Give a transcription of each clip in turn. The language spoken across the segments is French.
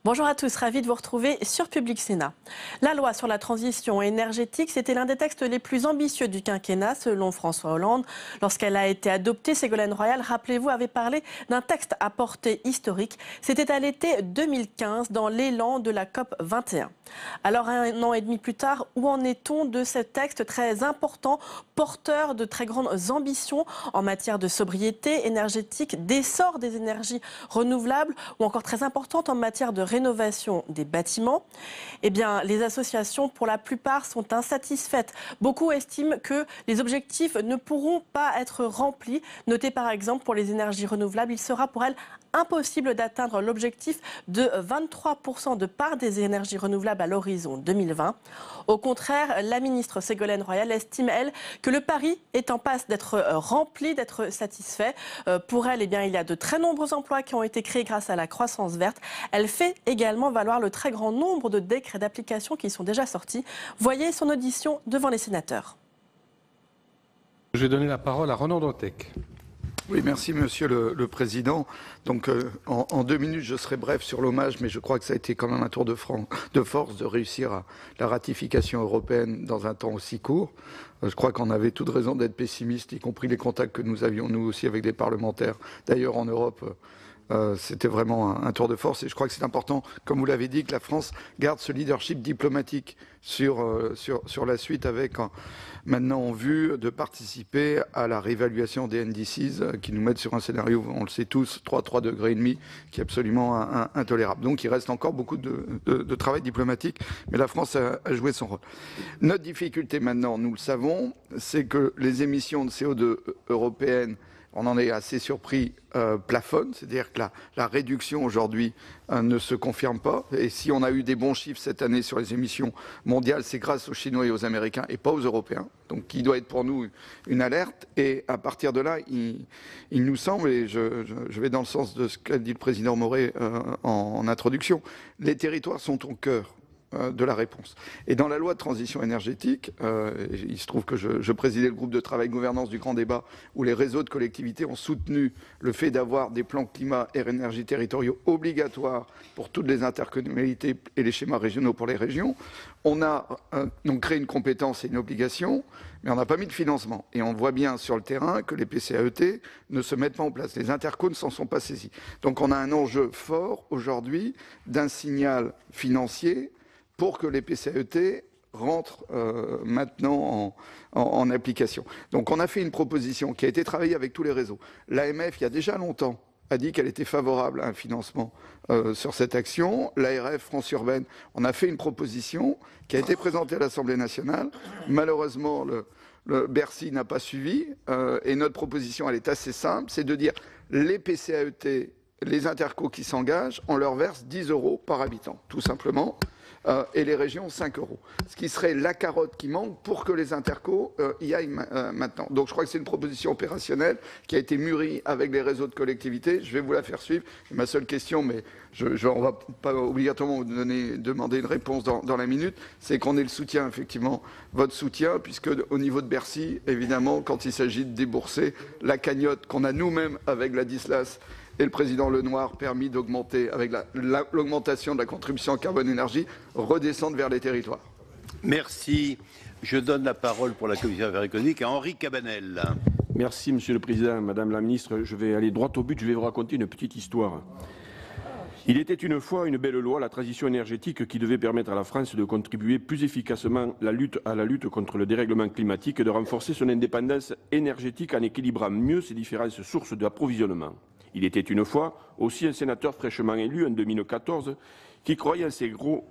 Bonjour à tous, ravi de vous retrouver sur Public Sénat. La loi sur la transition énergétique, c'était l'un des textes les plus ambitieux du quinquennat, selon François Hollande. Lorsqu'elle a été adoptée, Ségolène Royal, rappelez-vous, avait parlé d'un texte à portée historique. C'était à l'été 2015, dans l'élan de la COP 21. Alors, 1 an et demi plus tard, où en est-on de ce texte très important, porteur de très grandes ambitions en matière de sobriété énergétique, d'essor des énergies renouvelables, ou encore très importante en matière de rénovation des bâtiments? Eh bien, les associations, pour la plupart, sont insatisfaites. Beaucoup estiment que les objectifs ne pourront pas être remplis. Notez par exemple pour les énergies renouvelables, il sera pour elles impossible d'atteindre l'objectif de 23% de part des énergies renouvelables à l'horizon 2020. Au contraire, la ministre Ségolène Royal estime, elle, que le pari est en passe d'être rempli, d'être satisfait. Pour elle, eh bien, il y a de très nombreux emplois qui ont été créés grâce à la croissance verte. Elle fait également valoir le très grand nombre de décrets d'application qui sont déjà sortis. Voyez son audition devant les sénateurs. Je vais donner la parole à Ronan Dantec. Oui, merci Monsieur le Président. Donc en 2 minutes, je serai bref sur l'hommage, mais je crois que ça a été quand même un tour de force de réussir à la ratification européenne dans un temps aussi court. Je crois qu'on avait toute raison d'être pessimiste, y compris les contacts que nous avions nous aussi avec des parlementaires. D'ailleurs en Europe, c'était vraiment un tour de force et je crois que c'est important, comme vous l'avez dit, que la France garde ce leadership diplomatique sur la suite avec maintenant en vue de participer à la réévaluation des NDCs qui nous mettent sur un scénario, on le sait tous, 3,5 degrés, qui est absolument intolérable. Donc il reste encore beaucoup de travail diplomatique, mais la France a joué son rôle. Notre difficulté maintenant, nous le savons, c'est que les émissions de CO2 européennes, on en est assez surpris, plafonne, c'est-à-dire que la réduction aujourd'hui ne se confirme pas. Et si on a eu des bons chiffres cette année sur les émissions mondiales, c'est grâce aux Chinois et aux Américains et pas aux Européens. Donc qui doit être pour nous une alerte. Et à partir de là, il nous semble, et je vais dans le sens de ce qu'a dit le président Maurey en introduction, les territoires sont au cœur de la réponse. Et dans la loi de transition énergétique, il se trouve que je présidais le groupe de travail gouvernance du grand débat où les réseaux de collectivités ont soutenu le fait d'avoir des plans climat et énergie territoriaux obligatoires pour toutes les intercommunalités et les schémas régionaux pour les régions. On a donc créé une compétence et une obligation, mais on n'a pas mis de financement. Et on voit bien sur le terrain que les PCAET ne se mettent pas en place. Les intercos ne s'en sont pas saisis. Donc on a un enjeu fort aujourd'hui d'un signal financier pour que les PCAET rentrent maintenant en application. Donc on a fait une proposition qui a été travaillée avec tous les réseaux. L'AMF, il y a déjà longtemps, a dit qu'elle était favorable à un financement sur cette action. L'ARF, France Urbaine, on a fait une proposition qui a été présentée à l'Assemblée nationale. Malheureusement, le Bercy n'a pas suivi. Et notre proposition, elle est assez simple, c'est de dire les PCAET, les intercos qui s'engagent, on leur verse 10 € par habitant, tout simplement. Et les régions 5 €. Ce qui serait la carotte qui manque pour que les intercos y aillent maintenant. Donc je crois que c'est une proposition opérationnelle qui a été mûrie avec les réseaux de collectivités. Je vais vous la faire suivre. Et ma seule question, mais on ne va pas obligatoirement vous demander une réponse dans la minute, c'est qu'on ait le soutien, effectivement, votre soutien, puisque au niveau de Bercy, évidemment, quand il s'agit de débourser la cagnotte qu'on a nous-mêmes avec la DISLAS, et le président Lenoir permis d'augmenter, avec l'augmentation de la contribution en carbone énergie, redescendre vers les territoires. Merci. Je donne la parole pour la Commission des affaires économiques à Henri Cabanel. Merci Monsieur le Président. Madame la Ministre, je vais aller droit au but, je vais vous raconter une petite histoire. Il était une fois une belle loi, la transition énergétique, qui devait permettre à la France de contribuer plus efficacement à la lutte contre le dérèglement climatique et de renforcer son indépendance énergétique en équilibrant mieux ses différentes sources d'approvisionnement. Il était une fois aussi un sénateur fraîchement élu en 2014 qui croyait en ces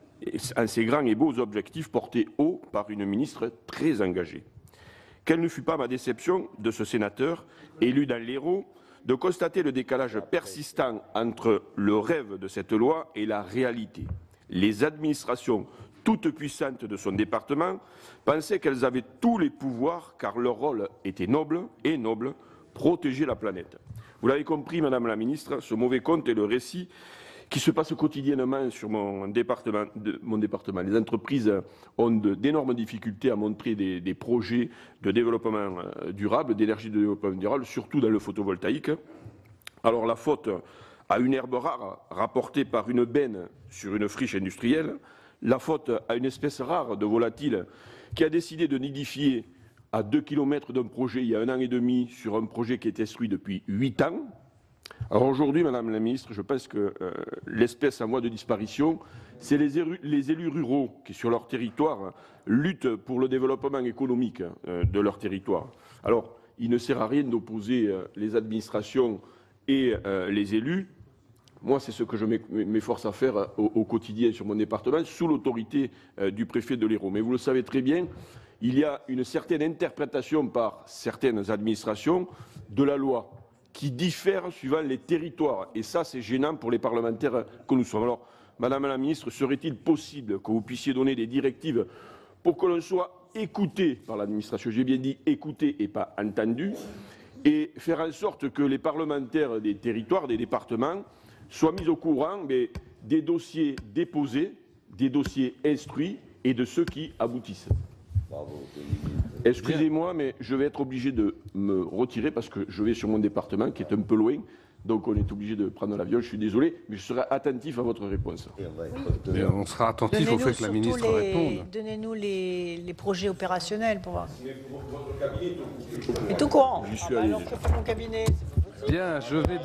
grands et beaux objectifs portés haut par une ministre très engagée. Quelle ne fut pas ma déception de ce sénateur, élu dans l'Hérault, de constater le décalage persistant entre le rêve de cette loi et la réalité. Les administrations toutes puissantes de son département pensaient qu'elles avaient tous les pouvoirs car leur rôle était noble, protéger la planète. Vous l'avez compris, Madame la Ministre, ce mauvais conte est le récit qui se passe quotidiennement sur mon département. Les entreprises ont d'énormes difficultés à montrer des projets de développement durable, d'énergie de développement durable, surtout dans le photovoltaïque. Alors la faute à une herbe rare rapportée par une benne sur une friche industrielle, la faute à une espèce rare de volatile qui a décidé de nidifier à 2 km d'un projet il y a 1 an et demi sur un projet qui est instruit depuis 8 ans. Alors aujourd'hui, Madame la Ministre, je pense que l'espèce en voie de disparition, c'est les élus ruraux qui, sur leur territoire, luttent pour le développement économique de leur territoire. Alors, il ne sert à rien d'opposer les administrations et les élus. Moi, c'est ce que je m'efforce à faire au quotidien sur mon département, sous l'autorité du préfet de l'Hérault. Mais vous le savez très bien, il y a une certaine interprétation par certaines administrations de la loi qui diffère suivant les territoires. Et ça, c'est gênant pour les parlementaires que nous sommes. Alors, Madame la Ministre, serait-il possible que vous puissiez donner des directives pour que l'on soit écouté par l'administration, j'ai bien dit écouté et pas entendu, et faire en sorte que les parlementaires des territoires, des départements, soient mis au courant des dossiers déposés, des dossiers instruits et de ceux qui aboutissent. Excusez-moi, mais je vais être obligé de me retirer parce que je vais sur mon département qui est un peu loin. Donc on est obligé de prendre l'avion, je suis désolé, mais je serai attentif à votre réponse. Mais on sera attentif au fait que la ministre réponde. Donnez-nous les projets opérationnels pour voir. Et tout courant. J'y suis allé alors déjà. que fait mon cabinet. Bien,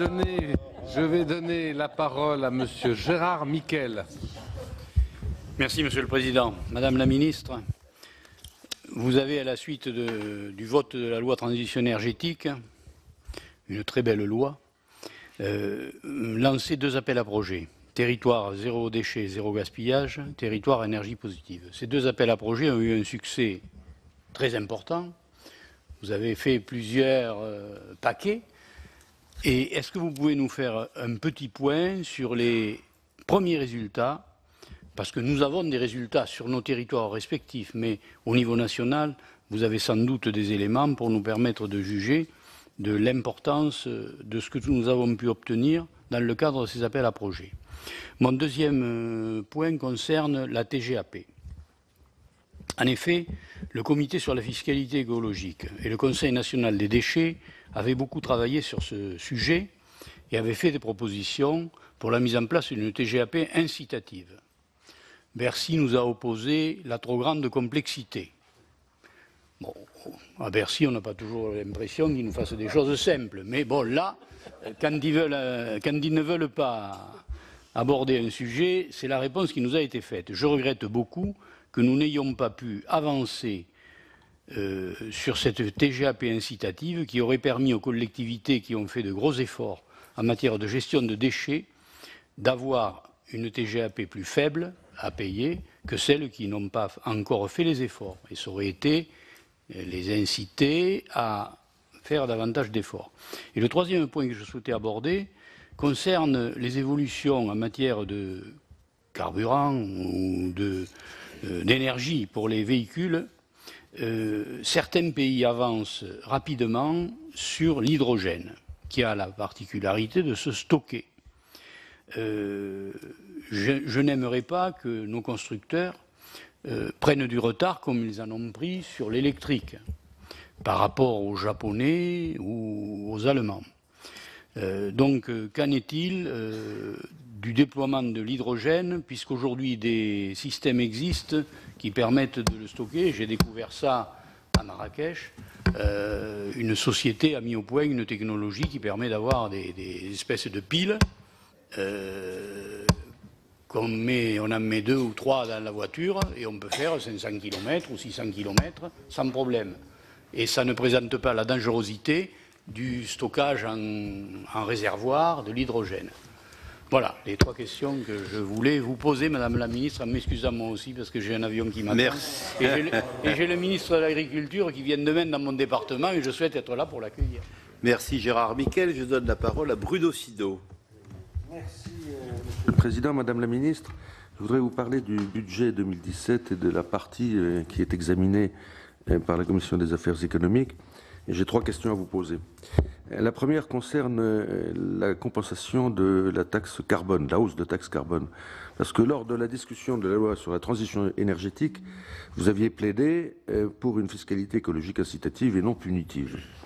je vais donner la parole à Monsieur Gérard Miquel. Merci, Monsieur le Président. Madame la Ministre, vous avez, à la suite du vote de la loi transition énergétique, une très belle loi, lancé 2 appels à projets. Territoire zéro déchet, zéro gaspillage, territoire énergie positive. Ces 2 appels à projets ont eu un succès très important. Vous avez fait plusieurs paquets. Et est-ce que vous pouvez nous faire un petit point sur les premiers résultats? Parce que nous avons des résultats sur nos territoires respectifs, mais au niveau national, vous avez sans doute des éléments pour nous permettre de juger de l'importance de ce que nous avons pu obtenir dans le cadre de ces appels à projets. Mon deuxième point concerne la TGAP. En effet, le Comité sur la fiscalité écologique et le Conseil national des déchets avaient beaucoup travaillé sur ce sujet et avaient fait des propositions pour la mise en place d'une TGAP incitative. Bercy nous a opposé la trop grande complexité. Bon, à Bercy, on n'a pas toujours l'impression qu'ils nous fassent des choses simples. Mais bon, là, quand ils ne veulent pas aborder un sujet, c'est la réponse qui nous a été faite. Je regrette beaucoup que nous n'ayons pas pu avancer sur cette TGAP incitative qui aurait permis aux collectivités qui ont fait de gros efforts en matière de gestion de déchets d'avoir une TGAP plus faible à payer que celles qui n'ont pas encore fait les efforts. Et ça aurait été les inciter à faire davantage d'efforts. Et le troisième point que je souhaitais aborder concerne les évolutions en matière de carburant ou d'énergie pour les véhicules. Certains pays avancent rapidement sur l'hydrogène, qui a la particularité de se stocker. Je n'aimerais pas que nos constructeurs prennent du retard comme ils en ont pris sur l'électrique par rapport aux Japonais ou aux Allemands. Donc, qu'en est-il du déploiement de l'hydrogène, puisqu'aujourd'hui des systèmes existent qui permettent de le stocker. J'ai découvert ça à Marrakech. Une société a mis au point une technologie qui permet d'avoir des espèces de piles. On en met 2 ou 3 dans la voiture et on peut faire 500 km ou 600 km sans problème. Et ça ne présente pas la dangerosité du stockage en réservoir de l'hydrogène. Voilà les 3 questions que je voulais vous poser, Madame la Ministre, en m'excusant moi aussi parce que j'ai un avion qui m'attend. Merci. Et j'ai le ministre de l'Agriculture qui vient demain dans mon département et je souhaite être là pour l'accueillir. Merci Gérard Miquel. Je donne la parole à Bruno Sido. Merci, Monsieur le Président, Madame la Ministre. Je voudrais vous parler du budget 2017 et de la partie qui est examinée par la Commission des affaires économiques. Et j'ai 3 questions à vous poser. La première concerne la compensation de la taxe carbone, la hausse de taxe carbone. Parce que lors de la discussion de la loi sur la transition énergétique, vous aviez plaidé pour une fiscalité écologique incitative et non punitive.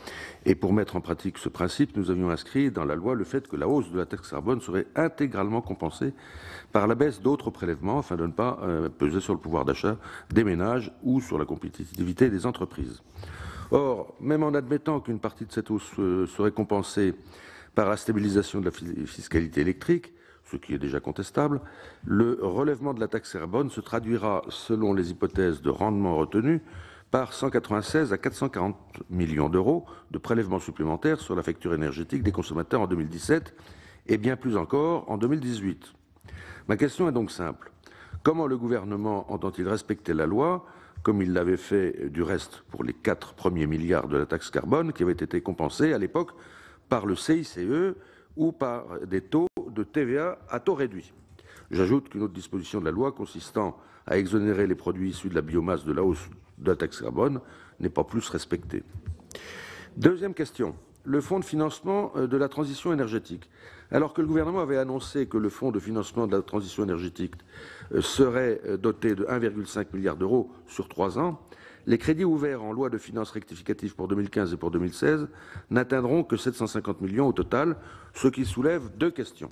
Et pour mettre en pratique ce principe, nous avions inscrit dans la loi le fait que la hausse de la taxe carbone serait intégralement compensée par la baisse d'autres prélèvements afin de ne pas peser sur le pouvoir d'achat des ménages ou sur la compétitivité des entreprises. Or, même en admettant qu'une partie de cette hausse serait compensée par la stabilisation de la fiscalité électrique, ce qui est déjà contestable, le relèvement de la taxe carbone se traduira, selon les hypothèses de rendement retenues, par 196 à 440 millions d'euros de prélèvements supplémentaires sur la facture énergétique des consommateurs en 2017 et bien plus encore en 2018. Ma question est donc simple. Comment le gouvernement entend-il respecter la loi, comme il l'avait fait du reste pour les 4 premiers milliards de la taxe carbone qui avaient été compensés à l'époque par le CICE ou par des taux de TVA à taux réduit? J'ajoute qu'une autre disposition de la loi consistant à exonérer les produits issus de la biomasse de la hausse de la taxe carbone n'est pas plus respectée. Deuxième question, le fonds de financement de la transition énergétique. Alors que le gouvernement avait annoncé que le fonds de financement de la transition énergétique serait doté de 1,5 milliard d'euros sur 3 ans, les crédits ouverts en loi de finances rectificative pour 2015 et pour 2016 n'atteindront que 750 millions au total, ce qui soulève 2 questions.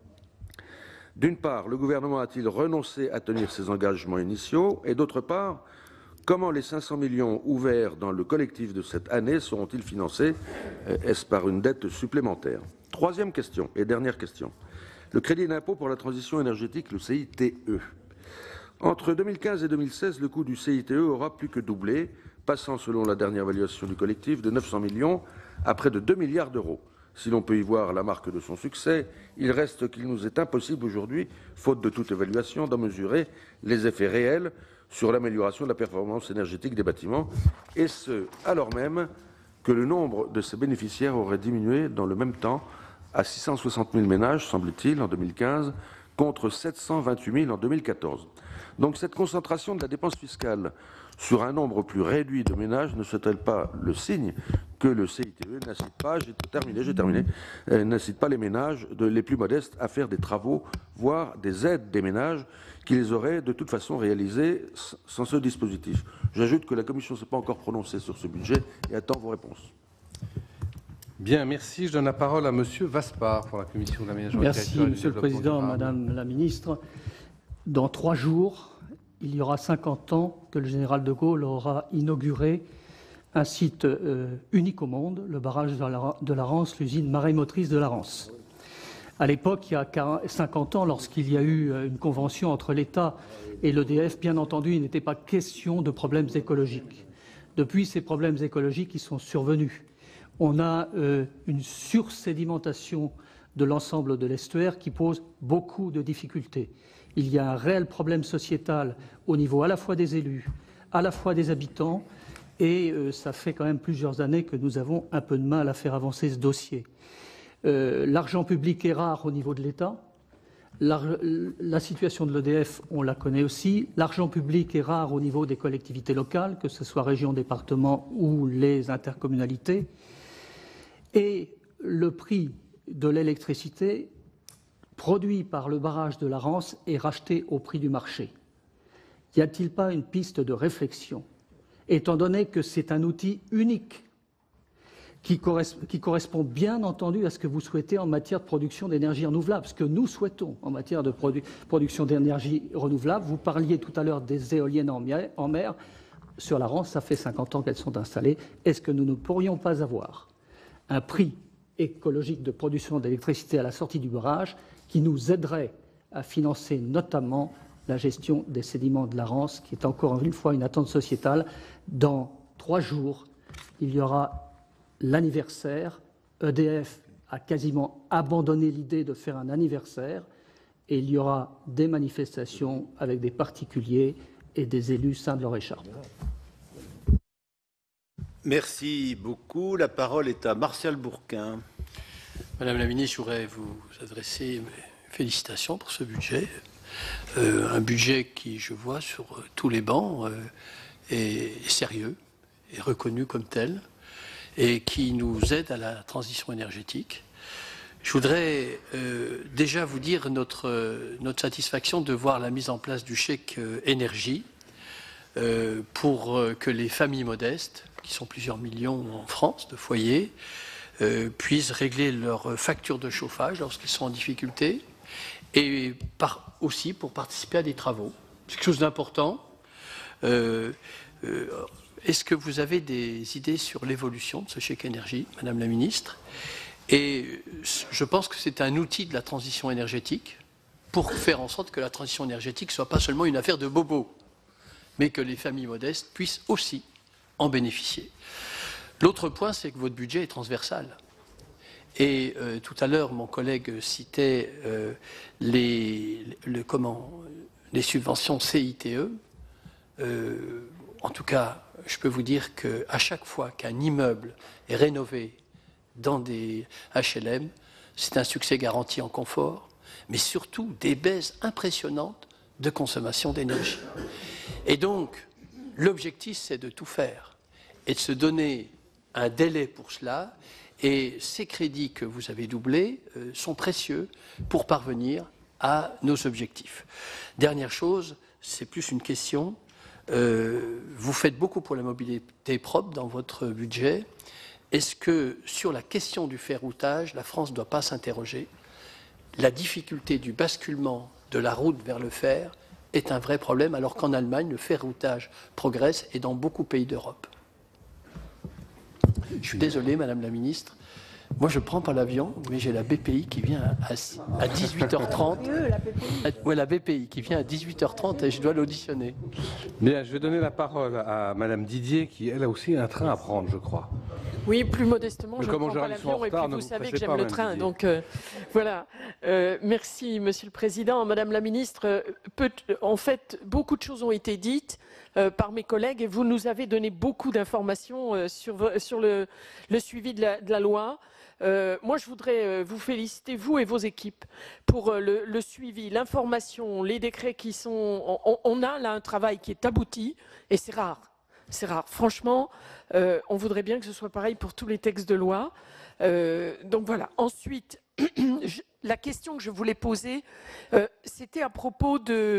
D'une part, le gouvernement a-t-il renoncé à tenir ses engagements initiaux? Et d'autre part, comment les 500 millions ouverts dans le collectif de cette année seront-ils financés? Est-ce par une dette supplémentaire? Troisième question et dernière question. Le crédit d'impôt pour la transition énergétique, le CITE. Entre 2015 et 2016, le coût du CITE aura plus que doublé, passant, selon la dernière évaluation du collectif, de 900 millions à près de 2 milliards d'euros. Si l'on peut y voir la marque de son succès, il reste qu'il nous est impossible aujourd'hui, faute de toute évaluation, d'en mesurer les effets réels sur l'amélioration de la performance énergétique des bâtiments, et ce, alors même que le nombre de ces bénéficiaires aurait diminué dans le même temps à 660 000 ménages, semble-t-il, en 2015, contre 728 000 en 2014. Donc cette concentration de la dépense fiscale sur un nombre plus réduit de ménages ne serait-elle pas le signe que le CITE n'incite pas, n'incite pas les ménages les plus modestes à faire des travaux, voire des aides des ménages qui les auraient de toute façon réalisés sans ce dispositif? J'ajoute que la Commission ne s'est pas encore prononcée sur ce budget et attend vos réponses. Bien, merci. Je donne la parole à Monsieur Vaspart pour la Commission de l'aménagement du territoire. Merci, Monsieur le Président, Madame la Ministre. Dans 3 jours, il y aura 50 ans que le général de Gaulle aura inauguré un site unique au monde, le barrage de la Rance, l'usine marémotrice de la Rance. À l'époque, il y a 50 ans, lorsqu'il y a eu une convention entre l'État et l'EDF, bien entendu, il n'était pas question de problèmes écologiques. Depuis, ces problèmes écologiques sont survenus. On a une sursédimentation de l'ensemble de l'estuaire qui pose beaucoup de difficultés. Il y a un réel problème sociétal au niveau à la fois des élus, à la fois des habitants, et ça fait quand même plusieurs années que nous avons un peu de mal à faire avancer ce dossier. L'argent public est rare au niveau de l'État. La situation de l'EDF, on la connaît aussi. L'argent public est rare au niveau des collectivités locales, que ce soit région, département ou les intercommunalités. Et le prix de l'électricité produit par le barrage de la Rance est racheté au prix du marché. Y a-t-il pas une piste de réflexion, étant donné que c'est un outil unique qui correspond bien entendu à ce que vous souhaitez en matière de production d'énergie renouvelable, ce que nous souhaitons en matière de production d'énergie renouvelable. Vous parliez tout à l'heure des éoliennes en mer. Sur la Rance, ça fait 50 ans qu'elles sont installées. Est-ce que nous ne pourrions pas avoir un prix écologique de production d'électricité à la sortie du barrage qui nous aiderait à financer notamment la gestion des sédiments de la Rance, qui est encore une fois une attente sociétale? Dans 3 jours, il y aura l'anniversaire. EDF a quasiment abandonné l'idée de faire un anniversaire et il y aura des manifestations avec des particuliers et des élus saints de leur écharpe. Merci beaucoup. La parole est à Martial Bourquin. Madame la Ministre, je voudrais vous adresser mes félicitations pour ce budget. Un budget qui, je vois sur tous les bancs, est sérieux, est reconnu comme tel, et qui nous aide à la transition énergétique. Je voudrais déjà vous dire notre satisfaction de voir la mise en place du chèque énergie pour que les familles modestes qui sont plusieurs millions en France de foyers, puissent régler leurs factures de chauffage lorsqu'ils sont en difficulté, et aussi pour participer à des travaux. C'est quelque chose d'important. Est-ce que vous avez des idées sur l'évolution de ce chèque énergie, Madame la Ministre? Et je pense que c'est un outil de la transition énergétique pour faire en sorte que la transition énergétique ne soit pas seulement une affaire de bobos, mais que les familles modestes puissent aussi en bénéficier. L'autre point, c'est que votre budget est transversal. Et tout à l'heure, mon collègue citait les subventions CITE. En tout cas, je peux vous dire qu'à chaque fois qu'un immeuble est rénové dans des HLM, c'est un succès garanti en confort, mais surtout des baisses impressionnantes de consommation d'énergie. Et donc, l'objectif, c'est de tout faire et de se donner un délai pour cela. Et ces crédits que vous avez doublés sont précieux pour parvenir à nos objectifs. Dernière chose, c'est plus une question. Vous faites beaucoup pour la mobilité propre dans votre budget. Est-ce que sur la question du ferroutage, la France ne doit pas s'interroger? La difficulté du basculement de la route vers le fer est un vrai problème, alors qu'en Allemagne, le ferroutage progresse et dans beaucoup de pays d'Europe. Je suis désolé, Madame la Ministre. Moi, je ne prends pas l'avion, mais j'ai la BPI qui vient à 18h30. Oui, la BPI qui vient à 18h30 et je dois l'auditionner. Bien, je vais donner la parole à Madame Didier, qui elle a aussi un train à prendre, je crois. Oui, plus modestement, je ne prends pas l'avion et puis vous savez que j'aime le train. Donc voilà. Merci, Monsieur le Président. Madame la Ministre, en fait, beaucoup de choses ont été dites par mes collègues et vous nous avez donné beaucoup d'informations sur le suivi de la loi. Moi, je voudrais vous féliciter, vous et vos équipes, pour le suivi, l'information, les décrets qui sont... On a là un travail qui est abouti et c'est rare. C'est rare. Franchement, on voudrait bien que ce soit pareil pour tous les textes de loi. Donc voilà. Ensuite, la question que je voulais poser, c'était à propos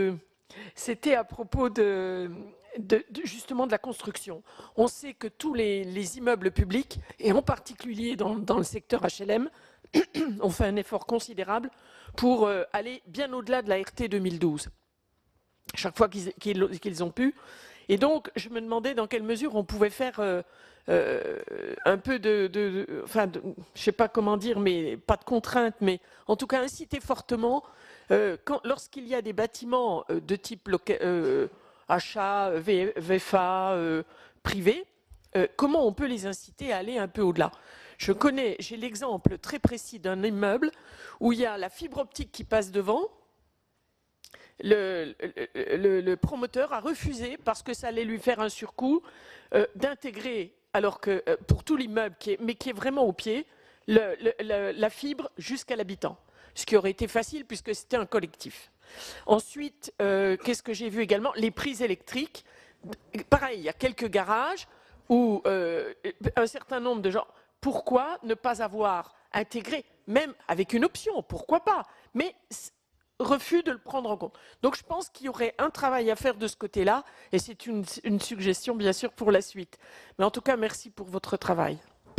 justement de la construction. On sait que tous les immeubles publics, et en particulier dans le secteur HLM, ont fait un effort considérable pour aller bien au-delà de la RT 2012. Chaque fois qu'ils ont pu. Et donc, je me demandais dans quelle mesure on pouvait faire un peu je ne sais pas comment dire, mais pas de contraintes, mais en tout cas inciter fortement, lorsqu'il y a des bâtiments de type achat, VFA, privé, comment on peut les inciter à aller un peu au-delà. J'ai l'exemple très précis d'un immeuble où il y a la fibre optique qui passe devant. Le promoteur a refusé, parce que ça allait lui faire un surcoût, d'intégrer, alors que pour tout l'immeuble, mais qui est vraiment au pied, la fibre jusqu'à l'habitant. Ce qui aurait été facile puisque c'était un collectif. Ensuite, qu'est-ce que j'ai vu également? Les prises électriques. Pareil, il y a quelques garages où un certain nombre de gens... Pourquoi ne pas avoir intégré, même avec une option, pourquoi pas, mais refus de le prendre en compte. Donc je pense qu'il y aurait un travail à faire de ce côté-là, et c'est une suggestion bien sûr pour la suite. Mais en tout cas, merci pour votre travail.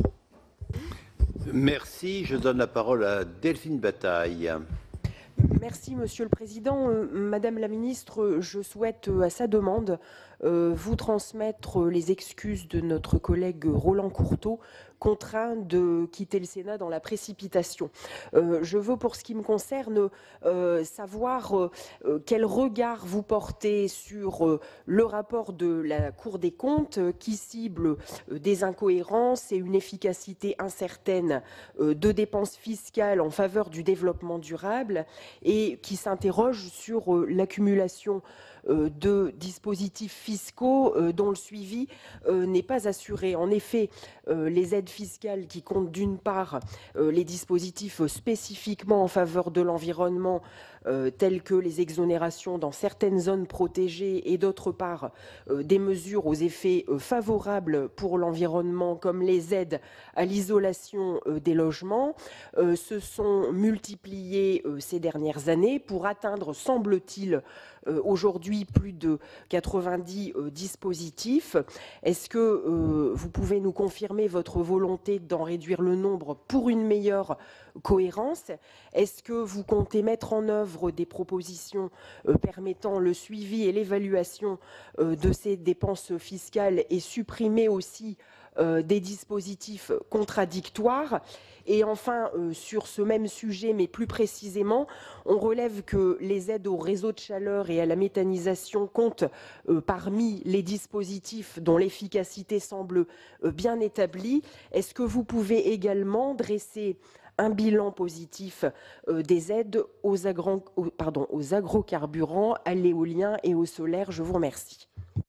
Merci. Je donne la parole à Delphine Bataille. Merci, Monsieur le Président. Madame la Ministre, je souhaite, à sa demande, vous transmettre les excuses de notre collègue Roland Courteau, contraint de quitter le Sénat dans la précipitation. Je veux, pour ce qui me concerne, savoir quel regard vous portez sur le rapport de la Cour des comptes qui cible des incohérences et une efficacité incertaine de dépenses fiscales en faveur du développement durable et qui s'interroge sur l'accumulation de dispositifs fiscaux dont le suivi n'est pas assuré. En effet, les aides fiscales qui comptent d'une part les dispositifs spécifiquement en faveur de l'environnement telles que les exonérations dans certaines zones protégées et d'autre part des mesures aux effets favorables pour l'environnement comme les aides à l'isolation des logements se sont multipliées ces dernières années pour atteindre, semble-t-il, aujourd'hui plus de 90 dispositifs. Est-ce que vous pouvez nous confirmer votre volonté d'en réduire le nombre pour une meilleure cohérence? Est-ce que vous comptez mettre en œuvre des propositions permettant le suivi et l'évaluation de ces dépenses fiscales et supprimer aussi des dispositifs contradictoires? Et enfin, sur ce même sujet, mais plus précisément, on relève que les aides au réseau de chaleur et à la méthanisation comptent parmi les dispositifs dont l'efficacité semble bien établie. Est-ce que vous pouvez également dresser un bilan positif des aides aux agrocarburants, à l'éolien et au solaire? Je vous remercie.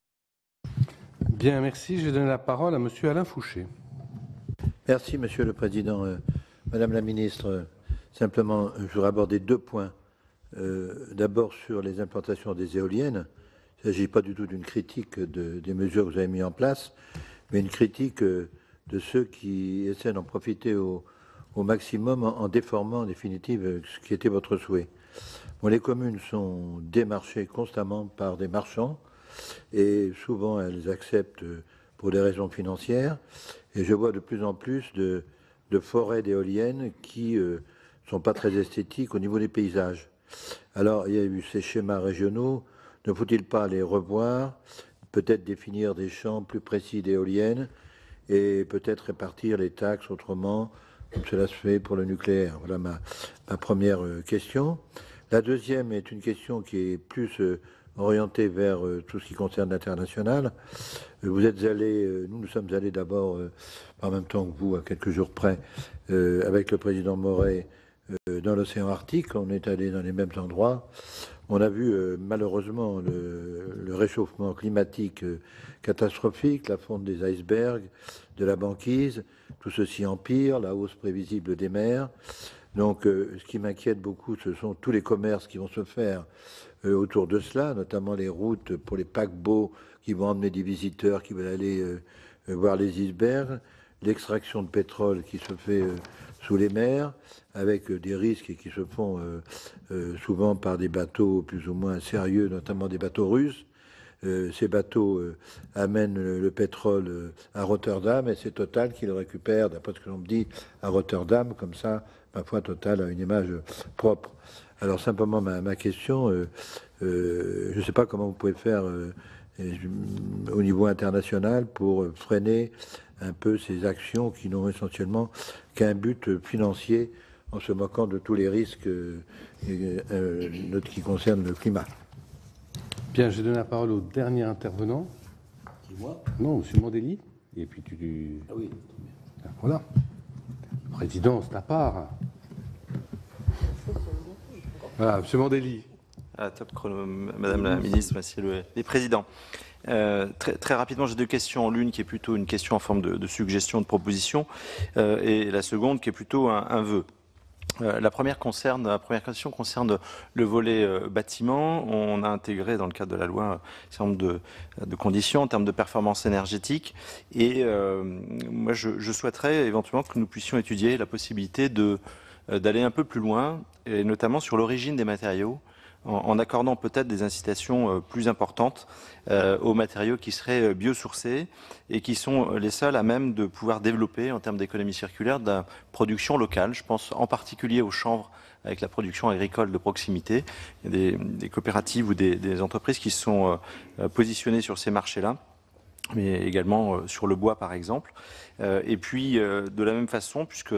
Bien, merci. Je donne la parole à Monsieur Alain Fouché. Merci, Monsieur le Président. Madame la Ministre, simplement, je voudrais aborder 2 points. D'abord, sur les implantations des éoliennes. Il ne s'agit pas du tout d'une critique des mesures que vous avez mises en place, mais une critique de ceux qui essaient d'en profiter au maximum en déformant en définitive ce qui était votre souhait. Bon, les communes sont démarchées constamment par des marchands et souvent elles acceptent pour des raisons financières. Et je vois de plus en plus de forêts d'éoliennes qui ne sont pas très esthétiques au niveau des paysages. Alors, il y a eu ces schémas régionaux. Ne faut-il pas les revoir, peut-être définir des champs plus précis d'éoliennes et peut-être répartir les taxes autrement, comme cela se fait pour le nucléaire? Voilà ma première question. La deuxième est une question qui est plus orientée vers tout ce qui concerne l'international. Vous êtes allé, nous sommes allés d'abord, en même temps que vous, à quelques jours près, avec le président Moret, dans l'océan Arctique. On est allé dans les mêmes endroits. On a vu malheureusement le réchauffement climatique catastrophique, la fonte des icebergs, de la banquise. Tout ceci empire, la hausse prévisible des mers. Donc ce qui m'inquiète beaucoup, ce sont tous les commerces qui vont se faire autour de cela, notamment les routes pour les paquebots qui vont emmener des visiteurs qui veulent aller voir les icebergs, l'extraction de pétrole qui se fait sous les mers, avec des risques qui se font souvent par des bateaux plus ou moins sérieux, notamment des bateaux russes. Ces bateaux amènent le pétrole à Rotterdam et c'est Total qui le récupère, d'après ce que l'on me dit, à Rotterdam. Comme ça, ma foi, Total a une image propre. Alors simplement ma question, je ne sais pas comment vous pouvez faire au niveau international pour freiner un peu ces actions qui n'ont essentiellement qu'un but financier en se moquant de tous les risques qui concernent le climat. Bien, je donne la parole au dernier intervenant. Qui, moi? Non, M. Mandelli. Et puis tu... Ah oui. Voilà. Présidence, ta part. Voilà, M. Mandelli. Ah, top chrono, Madame la Ministre, Monsieur les Présidents. Très rapidement, j'ai 2 questions. L'une qui est plutôt une question en forme de suggestion, de proposition, et la seconde qui est plutôt un vœu. La première question concerne le volet bâtiment. On a intégré dans le cadre de la loi un certain nombre de conditions en termes de performance énergétique. Et moi, je souhaiterais éventuellement que nous puissions étudier la possibilité d'aller un peu plus loin, et notamment sur l'origine des matériaux, en accordant peut-être des incitations plus importantes aux matériaux qui seraient biosourcés et qui sont les seuls à même de pouvoir développer en termes d'économie circulaire de la production locale. Je pense en particulier au chanvre avec la production agricole de proximité. Il y a des coopératives ou des entreprises qui se sont positionnées sur ces marchés-là, mais également sur le bois par exemple. Et puis de la même façon, puisque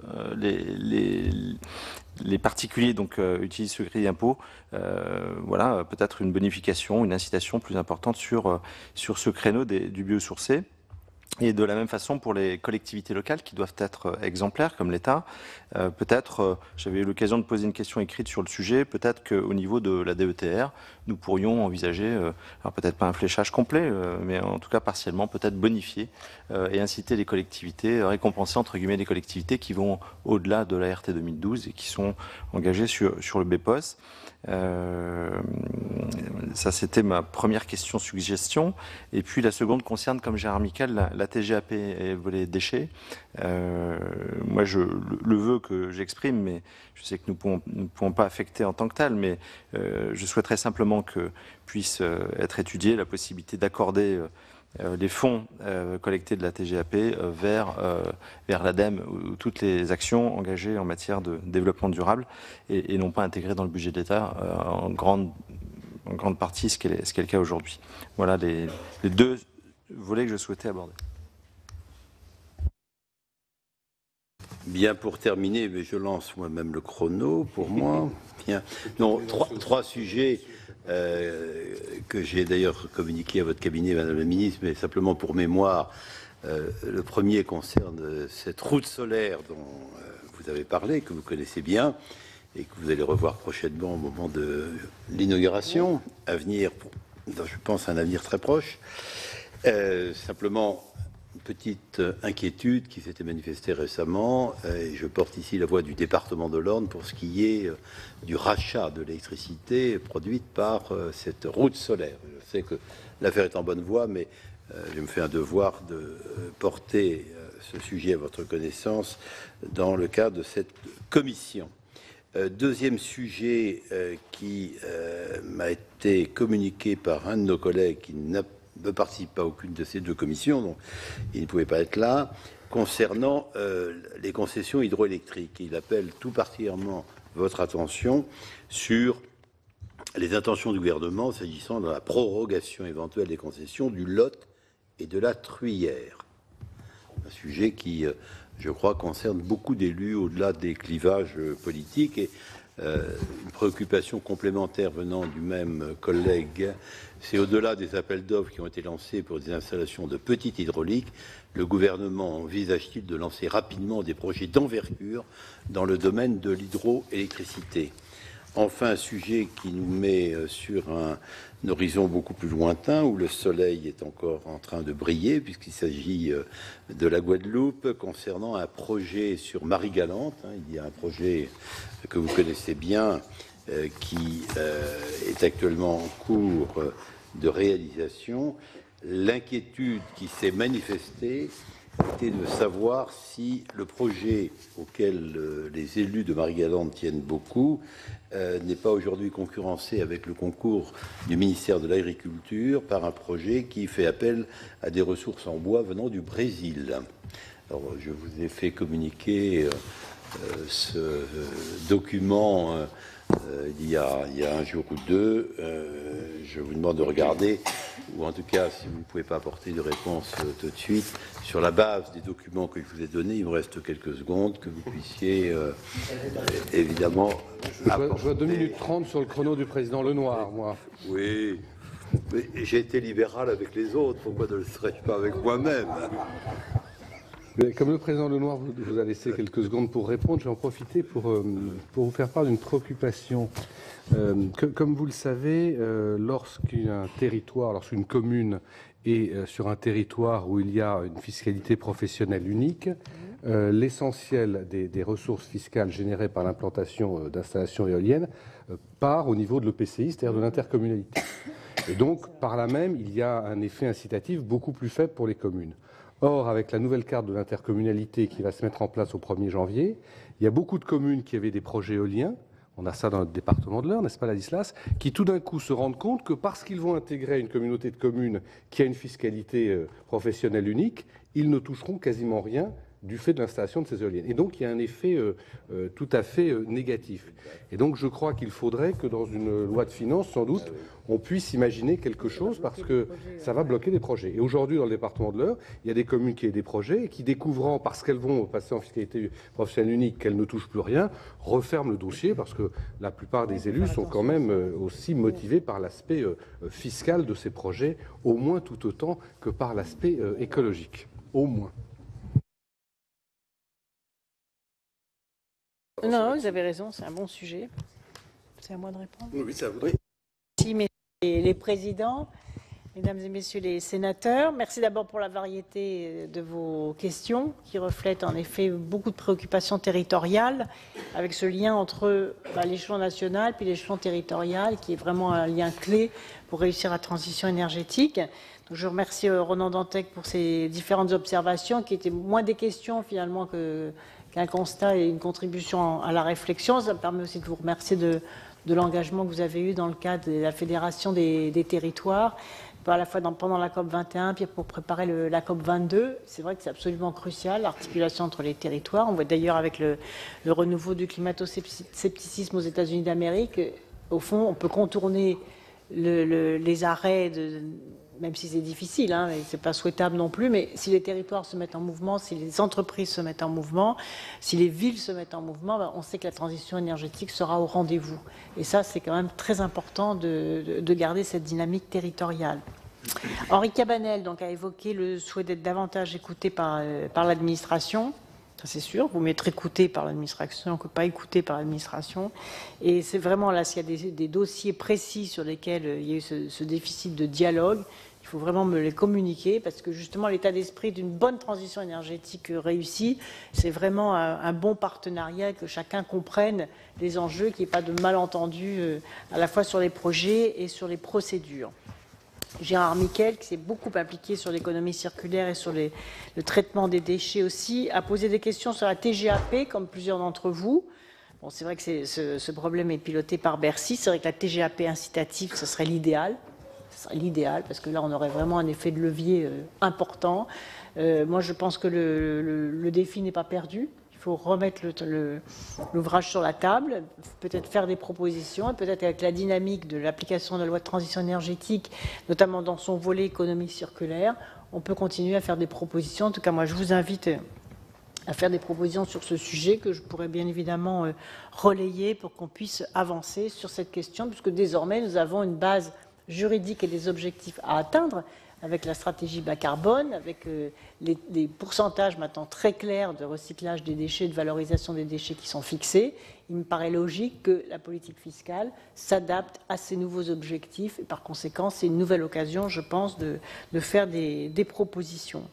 les particuliers donc utilisent ce crédit d'impôt, voilà, peut-être une bonification, une incitation plus importante sur ce créneau du biosourcé. Et de la même façon pour les collectivités locales qui doivent être exemplaires comme l'État, peut-être, j'avais eu l'occasion de poser une question écrite sur le sujet, peut-être qu'au niveau de la DETR, nous pourrions envisager, alors peut-être pas un fléchage complet, mais en tout cas partiellement, peut-être bonifier et inciter les collectivités, récompenser entre guillemets les collectivités qui vont au-delà de la RT 2012 et qui sont engagées sur le BPOS. Ça, c'était ma première question-suggestion. Et puis la seconde concerne, comme Gérard Miquel, la TGAP et le volet déchets. Moi, le vœu que j'exprime, mais je sais que nous ne pouvons pas affecter en tant que tel, mais je souhaiterais simplement que puisse être étudiée la possibilité d'accorder les fonds collectés de la TGAP vers l'ADEME ou toutes les actions engagées en matière de développement durable et non pas intégrées dans le budget de l'État en grande partie, ce qui est le cas aujourd'hui. Voilà les deux volets que je souhaitais aborder. Bien, pour terminer, mais je lance moi-même le chrono pour moi. Bien. Non, trois sujets que j'ai d'ailleurs communiqué à votre cabinet, Madame la Ministre, mais simplement pour mémoire. Le premier concerne cette route solaire dont vous avez parlé, que vous connaissez bien, et que vous allez revoir prochainement au moment de l'inauguration, à venir, je pense, un avenir très proche. Simplement, une petite inquiétude qui s'était manifestée récemment, et je porte ici la voix du département de l'Orne pour ce qui est du rachat de l'électricité produite par cette route solaire. Je sais que l'affaire est en bonne voie, mais je me fais un devoir de porter ce sujet à votre connaissance dans le cadre de cette commission. Deuxième sujet qui m'a été communiqué par un de nos collègues qui ne participe pas à aucune de ces deux commissions, donc il ne pouvait pas être là, concernant les concessions hydroélectriques. Il appelle tout particulièrement votre attention sur les intentions du gouvernement s'agissant de la prorogation éventuelle des concessions du Lot et de la Truyère. Un sujet qui, je crois, concerne beaucoup d'élus au-delà des clivages politiques et une préoccupation complémentaire venant du même collègue, c'est au-delà des appels d'offres qui ont été lancés pour des installations de petites hydrauliques, le gouvernement envisage-t-il de lancer rapidement des projets d'envergure dans le domaine de l'hydroélectricité? Enfin, un sujet qui nous met sur un horizon beaucoup plus lointain, où le soleil est encore en train de briller, puisqu'il s'agit de la Guadeloupe, concernant un projet sur Marie-Galante. Il y a un projet que vous connaissez bien, qui est actuellement en cours de réalisation. L'inquiétude qui s'est manifestée était de savoir si le projet auquel les élus de Marie-Galante tiennent beaucoup n'est pas aujourd'hui concurrencé avec le concours du ministère de l'Agriculture par un projet qui fait appel à des ressources en bois venant du Brésil. Alors, je vous ai fait communiquer ce document il y a un jour ou deux. Je vous demande de regarder, ou en tout cas, si vous ne pouvez pas apporter de réponse tout de suite, sur la base des documents que je vous ai donnés, il me reste quelques secondes, que vous puissiez évidemment... Je vois 2 minutes 30 sur le chrono du président Lenoir, moi. Oui, mais j'ai été libéral avec les autres, pourquoi ne le serais-je pas avec moi-même? Comme le président Lenoir vous a laissé quelques secondes pour répondre, je vais en profiter pour vous faire part d'une préoccupation. Comme vous le savez, lorsqu'une commune est sur un territoire où il y a une fiscalité professionnelle unique, l'essentiel des ressources fiscales générées par l'implantation d'installations éoliennes part au niveau de l'EPCI, c'est-à-dire de l'intercommunalité. Et donc, par là même, il y a un effet incitatif beaucoup plus faible pour les communes. Or, avec la nouvelle carte de l'intercommunalité qui va se mettre en place au 1er janvier, il y a beaucoup de communes qui avaient des projets éoliens, on a ça dans notre département de l'Eure, n'est-ce pas Ladislas, qui tout d'un coup se rendent compte que parce qu'ils vont intégrer une communauté de communes qui a une fiscalité professionnelle unique, ils ne toucheront quasiment rien du fait de l'installation de ces éoliennes. Et donc, il y a un effet tout à fait négatif. Et donc, je crois qu'il faudrait que dans une loi de finances, sans doute, on puisse imaginer quelque chose parce que ça va bloquer des projets. Et aujourd'hui, dans le département de l'Eure, il y a des communes qui ont des projets et qui, découvrant, parce qu'elles vont passer en fiscalité professionnelle unique, qu'elles ne touchent plus rien, referment le dossier parce que la plupart des élus sont quand même aussi motivés par l'aspect fiscal de ces projets, au moins tout autant que par l'aspect écologique. Au moins. Non, vous avez raison, c'est un bon sujet. C'est à moi de répondre. Oui, c'est à vous. Merci, les présidents, mesdames et messieurs les sénateurs. Merci d'abord pour la variété de vos questions qui reflètent en effet beaucoup de préoccupations territoriales avec ce lien entre l'échelon national puis l'échelon territorial qui est vraiment un lien clé pour réussir la transition énergétique. Donc, je remercie Ronan Dantec pour ces différentes observations qui étaient moins des questions finalement qu'un constat et une contribution à la réflexion. Ça me permet aussi de vous remercier de l'engagement que vous avez eu dans le cadre de la Fédération des territoires, à la fois pendant la COP 21, puis pour préparer la COP 22. C'est vrai que c'est absolument crucial, l'articulation entre les territoires. On voit d'ailleurs avec le renouveau du climato-scepticisme aux États-Unis d'Amérique, au fond, on peut contourner les arrêts même si c'est difficile, hein, et c'est pas souhaitable non plus, mais si les territoires se mettent en mouvement, si les entreprises se mettent en mouvement, si les villes se mettent en mouvement, on sait que la transition énergétique sera au rendez-vous. Et ça, c'est quand même très important de garder cette dynamique territoriale. Henri Cabanel donc, a évoqué le souhait d'être davantage écouté par l'administration. Ça, c'est sûr, vous m'être écouté par l'administration que pas écouté par l'administration. Et c'est vraiment là, s'il y a des dossiers précis sur lesquels il y a eu ce déficit de dialogue, il faut vraiment me les communiquer parce que justement l'état d'esprit d'une bonne transition énergétique réussie, c'est vraiment un bon partenariat, que chacun comprenne les enjeux, qu'il n'y ait pas de malentendus à la fois sur les projets et sur les procédures. Gérard Miquel, qui s'est beaucoup impliqué sur l'économie circulaire et sur le traitement des déchets aussi, a posé des questions sur la TGAP, comme plusieurs d'entre vous. Bon, c'est vrai que ce problème est piloté par Bercy. C'est vrai que la TGAP incitative, ce serait l'idéal. Ce serait l'idéal, parce que là, on aurait vraiment un effet de levier important. Moi, je pense que le défi n'est pas perdu. Il faut remettre l'ouvrage sur la table, peut-être faire des propositions, et peut-être avec la dynamique de l'application de la loi de transition énergétique, notamment dans son volet économie circulaire, on peut continuer à faire des propositions. En tout cas, moi, je vous invite à faire des propositions sur ce sujet que je pourrais bien évidemment relayer pour qu'on puisse avancer sur cette question, puisque désormais, nous avons une base juridique et des objectifs à atteindre avec la stratégie bas carbone, avec les pourcentages maintenant très clairs de recyclage des déchets, de valorisation des déchets qui sont fixés. Il me paraît logique que la politique fiscale s'adapte à ces nouveaux objectifs et par conséquent, c'est une nouvelle occasion, je pense, de faire des propositions.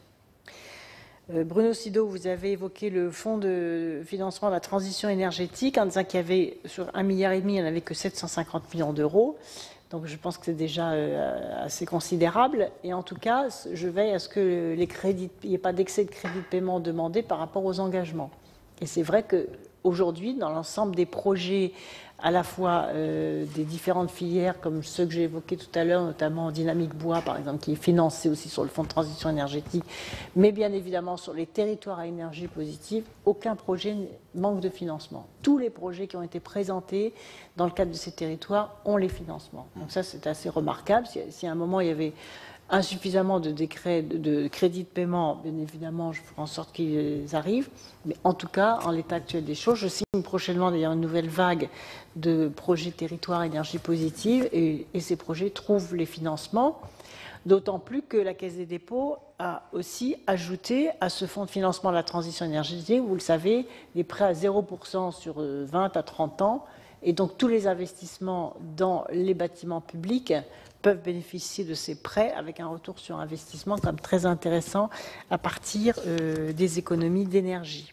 Bruno Sido, vous avez évoqué le fonds de financement de la transition énergétique en disant qu'il y avait sur 1,5 milliard, il n'y en avait que 750 millions d'euros. Donc je pense que c'est déjà assez considérable. Et en tout cas, je veille à ce que il n'y ait pas d'excès de crédits de paiement demandés par rapport aux engagements. Et c'est vrai qu'aujourd'hui, dans l'ensemble des projets, à la fois des différentes filières, comme ceux que j'ai évoqués tout à l'heure, notamment Dynamique Bois, par exemple, qui est financé aussi sur le fonds de transition énergétique, mais bien évidemment sur les territoires à énergie positive, aucun projet manque de financement. Tous les projets qui ont été présentés dans le cadre de ces territoires ont les financements. Donc ça, c'est assez remarquable. Si à un moment, il y avait insuffisamment de crédits de paiement, bien évidemment, je ferai en sorte qu'ils arrivent. Mais en tout cas, en l'état actuel des choses, je signe prochainement d'ailleurs une nouvelle vague de projets territoire énergie positive et ces projets trouvent les financements. D'autant plus que la Caisse des dépôts a aussi ajouté à ce fonds de financement de la transition énergétique, vous le savez, des prêts à 0% sur 20 à 30 ans. Et donc tous les investissements dans les bâtiments publics peuvent bénéficier de ces prêts avec un retour sur investissement comme très intéressant à partir des économies d'énergie.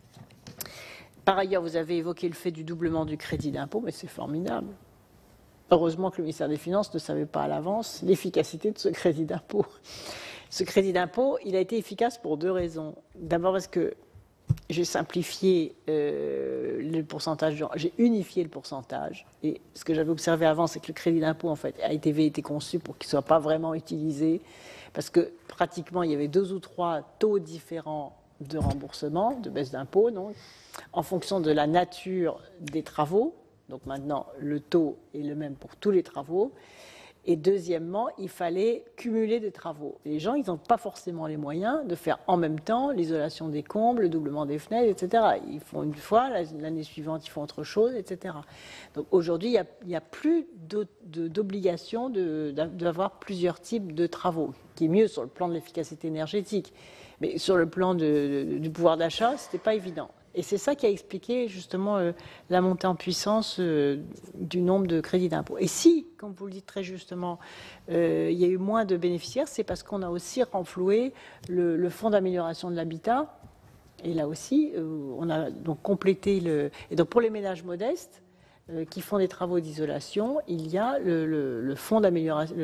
Par ailleurs, vous avez évoqué le fait du doublement du crédit d'impôt, mais c'est formidable. Heureusement que le ministère des Finances ne savait pas à l'avance l'efficacité de ce crédit d'impôt. Ce crédit d'impôt, il a été efficace pour deux raisons. D'abord parce que j'ai simplifié le pourcentage, j'ai unifié le pourcentage. Et ce que j'avais observé avant, c'est que le crédit d'impôt, en fait, avait été conçu pour qu'il ne soit pas vraiment utilisé, parce que pratiquement, il y avait 2 ou 3 taux différents de remboursement, de baisse d'impôt, en fonction de la nature des travaux. Donc maintenant, le taux est le même pour tous les travaux. Et deuxièmement, il fallait cumuler des travaux. Les gens, ils n'ont pas forcément les moyens de faire en même temps l'isolation des combles, le doublement des fenêtres, etc. Ils font une fois, l'année suivante, ils font autre chose, etc. Donc aujourd'hui, il n'y a plus d'obligation d'avoir plusieurs types de travaux, qui est mieux sur le plan de l'efficacité énergétique. Mais sur le plan du pouvoir d'achat, ce n'était pas évident. Et c'est ça qui a expliqué justement la montée en puissance du nombre de crédits d'impôt. Et si, comme vous le dites très justement, il y a eu moins de bénéficiaires, c'est parce qu'on a aussi renfloué le fonds d'amélioration de l'habitat. Et là aussi, on a donc complété Et donc pour les ménages modestes qui font des travaux d'isolation, il y a le fonds d'amélioration...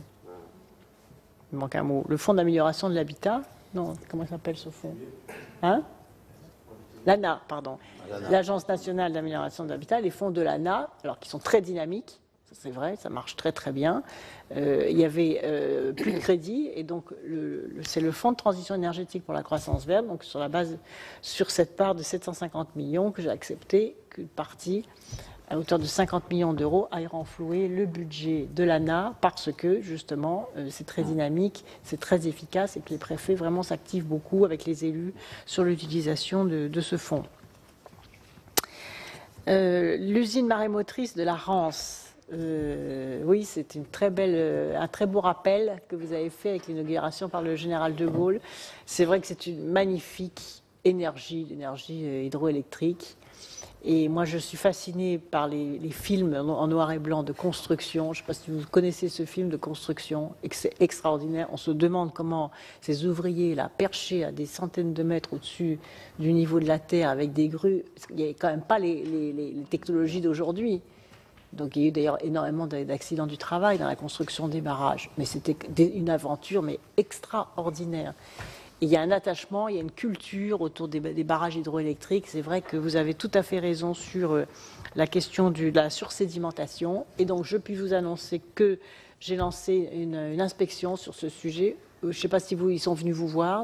Il manque un mot. Le fonds d'amélioration de l'habitat. Non, comment s'appelle ce fonds? Hein? L'ANA, pardon, l'Agence nationale d'amélioration de l'habitat, les fonds de l'ANA, alors qui sont très dynamiques, c'est vrai, ça marche très très bien. Il y avait plus de crédit, et donc c'est le fonds de transition énergétique pour la croissance verte, donc sur cette part de 750 millions que j'ai accepté qu'une partie à hauteur de 50 millions d'euros aille renflouer le budget de l'ANA parce que justement c'est très dynamique, c'est très efficace et que les préfets vraiment s'activent beaucoup avec les élus sur l'utilisation de ce fonds. L'usine marémotrice de la Rance, oui, c'est un très beau rappel que vous avez fait avec l'inauguration par le général de Gaulle. C'est vrai que c'est une magnifique l'énergie hydroélectrique. Et moi, je suis fascinée par les films en noir et blanc de construction. Je ne sais pas si vous connaissez ce film de construction, c'est extraordinaire. On se demande comment ces ouvriers, là, perchés à des centaines de mètres au-dessus du niveau de la terre avec des grues, il n'y a quand même pas les technologies d'aujourd'hui. Donc il y a eu d'ailleurs énormément d'accidents du travail dans la construction des barrages. Mais c'était une aventure mais extraordinaire. Il y a un attachement, il y a une culture autour des barrages hydroélectriques. C'est vrai que vous avez tout à fait raison sur la question de la sursédimentation. Et donc, je puis vous annoncer que j'ai lancé une inspection sur ce sujet. Je ne sais pas si ils sont venus vous voir.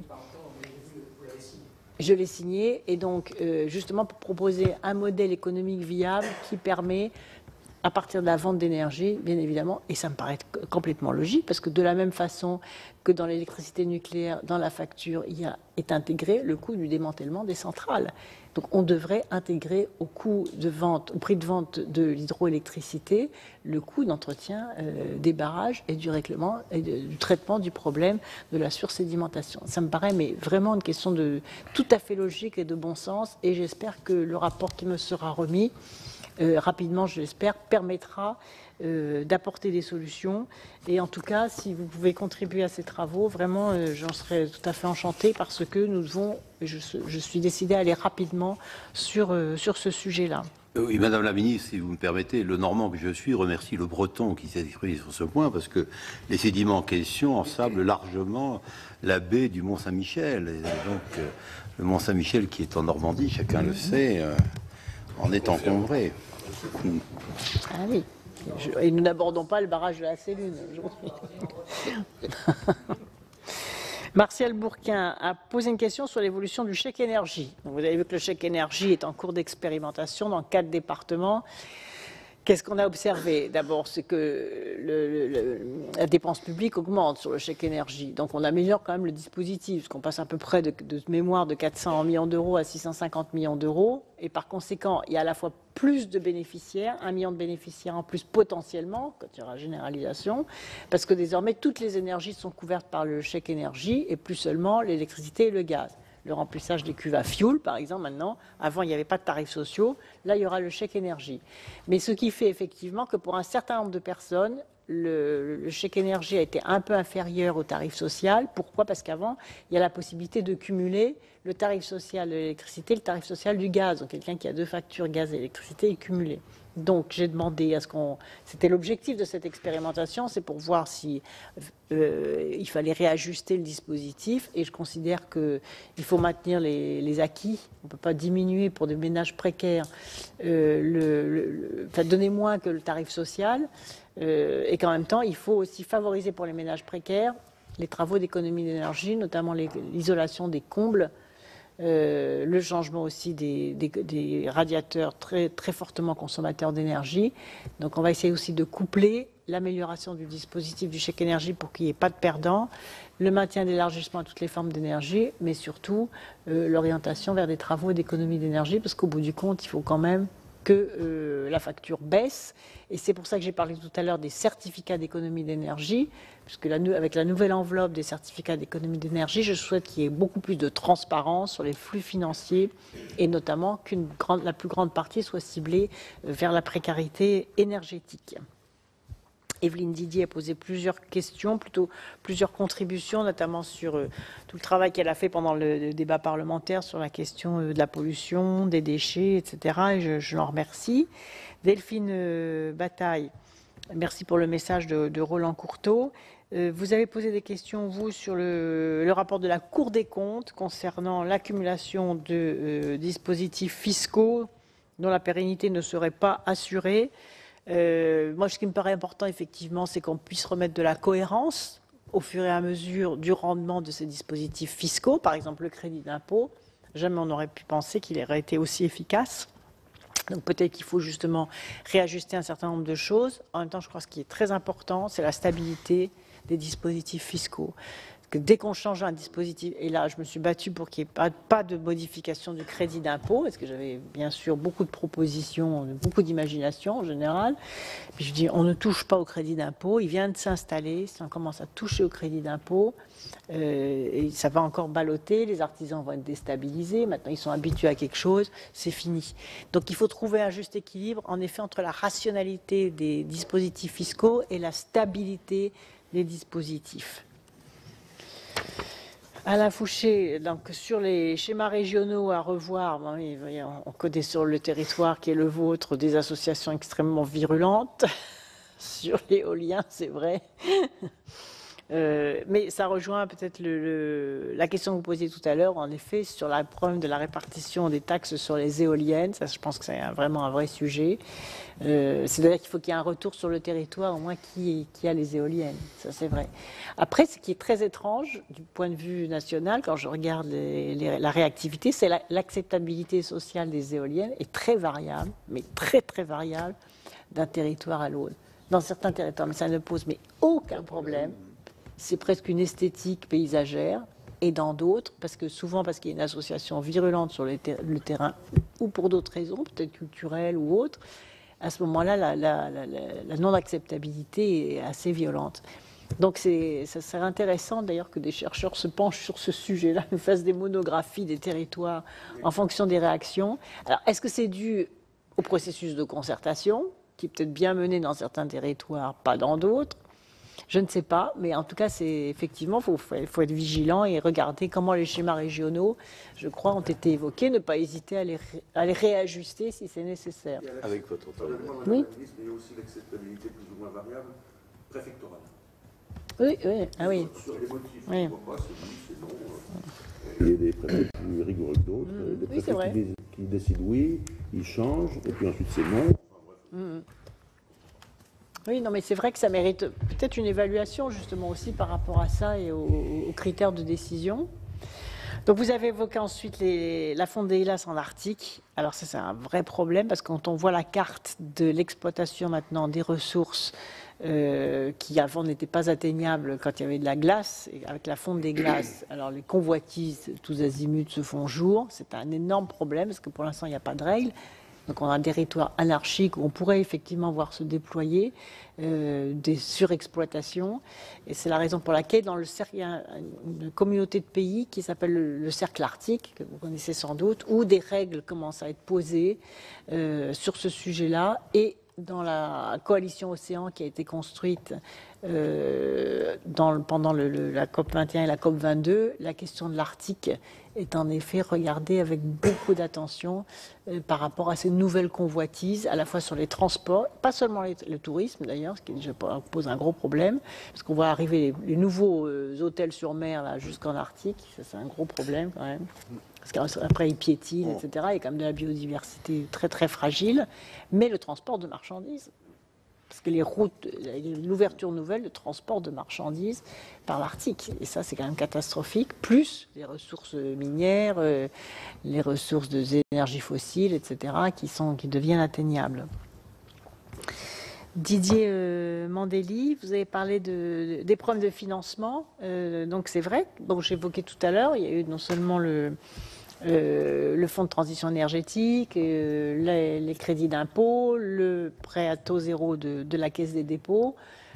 Je l'ai signé. Et donc, justement, pour proposer un modèle économique viable qui permet, à partir de la vente d'énergie, bien évidemment, et ça me paraît complètement logique, parce que de la même façon que dans l'électricité nucléaire, dans la facture, est intégré le coût du démantèlement des centrales. Donc on devrait intégrer au prix de vente de l'hydroélectricité, le coût d'entretien des barrages et du traitement du problème de la sursédimentation. Ça me paraît mais vraiment une question tout à fait logique et de bon sens, et j'espère que le rapport qui me sera remis rapidement, je l'espère, permettra d'apporter des solutions. Et en tout cas, si vous pouvez contribuer à ces travaux, vraiment, j'en serais tout à fait enchantée parce que nous devons, je suis décidée à aller rapidement sur ce sujet-là. Oui, Madame la Ministre, si vous me permettez, le Normand que je suis remercie le Breton qui s'est exprimé sur ce point parce que les sédiments en question ensablent largement la baie du Mont-Saint-Michel. Et donc, le Mont-Saint-Michel qui est en Normandie, chacun le sait, en est encombré. Ah oui. Et nous n'abordons pas le barrage de la Célune aujourd'hui. Martial Bourquin a posé une question sur l'évolution du chèque énergie. Donc vous avez vu que le chèque énergie est en cours d'expérimentation dans 4 départements. Qu'est-ce qu'on a observé? D'abord, c'est que la dépense publique augmente sur le chèque énergie. Donc on améliore quand même le dispositif, parce qu'on passe à peu près de mémoire de 400 millions d'euros à 650 millions d'euros. Et par conséquent, il y a à la fois plus de bénéficiaires, 1 million de bénéficiaires en plus potentiellement, quand il y aura généralisation, parce que désormais toutes les énergies sont couvertes par le chèque énergie et plus seulement l'électricité et le gaz. Le remplissage des cuves à fioul, par exemple, maintenant. Avant, il n'y avait pas de tarifs sociaux. Là, il y aura le chèque énergie. Mais ce qui fait effectivement que pour un certain nombre de personnes, le chèque énergie a été un peu inférieur au tarif social. Pourquoi? Parce qu'avant, il y a la possibilité de cumuler le tarif social de l'électricité et le tarif social du gaz. Donc, quelqu'un qui a 2 factures gaz et électricité est cumulé. Donc, j'ai demandé à ce qu'on... C'était l'objectif de cette expérimentation, c'est pour voir si il fallait réajuster le dispositif. Et je considère qu'il faut maintenir les acquis. On ne peut pas diminuer pour des ménages précaires, donner moins que le tarif social. Et qu'en même temps, il faut aussi favoriser pour les ménages précaires les travaux d'économie d'énergie, notamment l'isolation des combles. Le changement aussi des radiateurs très, très fortement consommateurs d'énergie. Donc on va essayer aussi de coupler l'amélioration du dispositif du chèque énergie pour qu'il n'y ait pas de perdants, le maintien d'élargissement à toutes les formes d'énergie, mais surtout l'orientation vers des travaux d'économie d'énergie, parce qu'au bout du compte, il faut quand même que la facture baisse. Et c'est pour ça que j'ai parlé tout à l'heure des certificats d'économie d'énergie, puisque avec la nouvelle enveloppe des certificats d'économie d'énergie, je souhaite qu'il y ait beaucoup plus de transparence sur les flux financiers et notamment que la plus grande partie soit ciblée vers la précarité énergétique. Evelyne Didier a posé plusieurs questions, plutôt plusieurs contributions, notamment sur tout le travail qu'elle a fait pendant le débat parlementaire sur la question de la pollution, des déchets, etc. Et je l'en remercie. Delphine Bataille, merci pour le message de Roland Courteau. Vous avez posé des questions, vous, sur le rapport de la Cour des comptes concernant l'accumulation de dispositifs fiscaux dont la pérennité ne serait pas assurée. Moi, ce qui me paraît important, effectivement, c'est qu'on puisse remettre de la cohérence au fur et à mesure du rendement de ces dispositifs fiscaux, par exemple le crédit d'impôt. Jamais on n'aurait pu penser qu'il aurait été aussi efficace. Donc peut-être qu'il faut justement réajuster un certain nombre de choses. En même temps, je crois que ce qui est très important, c'est la stabilité des dispositifs fiscaux. Que dès qu'on change un dispositif, et là je me suis battue pour qu'il n'y ait pas de modification du crédit d'impôt, parce que j'avais bien sûr beaucoup de propositions, beaucoup d'imagination en général. Puis je dis on ne touche pas au crédit d'impôt, il vient de s'installer, si on commence à toucher au crédit d'impôt, et ça va encore balloter, les artisans vont être déstabilisés, maintenant ils sont habitués à quelque chose, c'est fini. Donc il faut trouver un juste équilibre, en effet, entre la rationalité des dispositifs fiscaux et la stabilité des dispositifs. Alain Fouché, donc sur les schémas régionaux à revoir, on connaît sur le territoire qui est le vôtre des associations extrêmement virulentes sur l'éolien, c'est vrai. Mais ça rejoint peut-être la question que vous posiez tout à l'heure, en effet, sur le problème de la répartition des taxes sur les éoliennes. Ça, je pense que c'est vraiment un vrai sujet. C'est-à-dire qu'il faut qu'il y ait un retour sur le territoire, au moins qui a les éoliennes. Ça, c'est vrai. Après, ce qui est très étrange, du point de vue national, quand je regarde la réactivité, c'est l'acceptabilité sociale des éoliennes est très variable, mais très, très variable d'un territoire à l'autre. Dans certains territoires, mais ça ne pose aucun problème. C'est presque une esthétique paysagère, et dans d'autres, souvent parce qu'il y a une association virulente sur le terrain, ou pour d'autres raisons, peut-être culturelles ou autres, à ce moment-là, la non-acceptabilité est assez violente. Donc ça serait intéressant d'ailleurs que des chercheurs se penchent sur ce sujet-là, nous fassent des monographies des territoires en fonction des réactions. Alors, est-ce que c'est dû au processus de concertation, qui est peut-être bien mené dans certains territoires, pas dans d'autres? Je ne sais pas, mais en tout cas, effectivement, il faut être vigilant et regarder comment les schémas régionaux, je crois, ont été évoqués, ne pas hésiter à les réajuster si c'est nécessaire. Avec votre autorisation. Oui. Il y a aussi l'acceptabilité plus ou moins variable préfectorale. Oui, oui, ah oui. Sur les motifs, oui. Pas, c'est non. Il y a des préfets plus rigoureux que d'autres. Des préfets qui décident oui, ils changent, et puis ensuite c'est non. Oui, non, mais c'est vrai que ça mérite peut-être une évaluation justement aussi par rapport à ça et aux critères de décision. Donc vous avez évoqué ensuite la fonte des glaces en Arctique. Alors ça, c'est un vrai problème parce que quand on voit la carte de l'exploitation maintenant des ressources qui avant n'étaient pas atteignables quand il y avait de la glace, et avec la fonte des glaces, alors les convoitises tous azimuts se font jour. C'est un énorme problème parce que pour l'instant, il n'y a pas de règles. Donc on a un territoire anarchique où on pourrait effectivement voir se déployer des surexploitations. Et c'est la raison pour laquelle dans le cercle, il y a une communauté de pays qui s'appelle le cercle arctique, que vous connaissez sans doute, où des règles commencent à être posées sur ce sujet-là. Et dans la coalition Océan qui a été construite pendant la COP21 et la COP22, la question de l'Arctique est en effet regardée avec beaucoup d'attention par rapport à ces nouvelles convoitises, à la fois sur les transports, pas seulement le tourisme d'ailleurs, ce qui déjà pose un gros problème, parce qu'on voit arriver les nouveaux hôtels sur mer là jusqu'en Arctique, ça c'est un gros problème quand même. Parce qu'après, ils piétinent, etc. Il y a quand même de la biodiversité très, très fragile. Mais le transport de marchandises, parce que les routes, l'ouverture nouvelle, le transport de marchandises par l'Arctique. Et ça, c'est quand même catastrophique. Plus les ressources minières, les ressources d'énergie fossile, etc., qui deviennent atteignables. Didier Mandelli, vous avez parlé des problèmes de financement. Donc c'est vrai, bon, j'évoquais tout à l'heure, il y a eu non seulement le fonds de transition énergétique, les crédits d'impôt, le prêt à taux zéro de la Caisse des dépôts,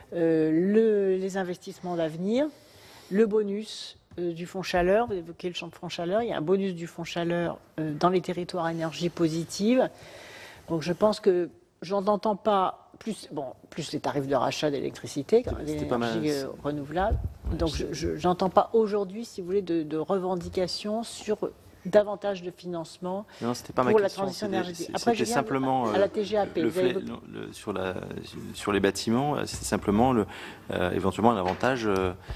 les investissements d'avenir, le bonus du fonds chaleur. Vous évoquez le fonds chaleur, il y a un bonus du fonds chaleur dans les territoires à énergie positive. Donc je pense que j'en entends pas plus les tarifs de rachat d'électricité, d'énergie renouvelable. Donc je n'entends pas aujourd'hui, si vous voulez, de revendications sur davantage de financement pour la transition énergétique. Après, c'était simplement à la TGAP. Sur les bâtiments, c'était simplement éventuellement un avantage,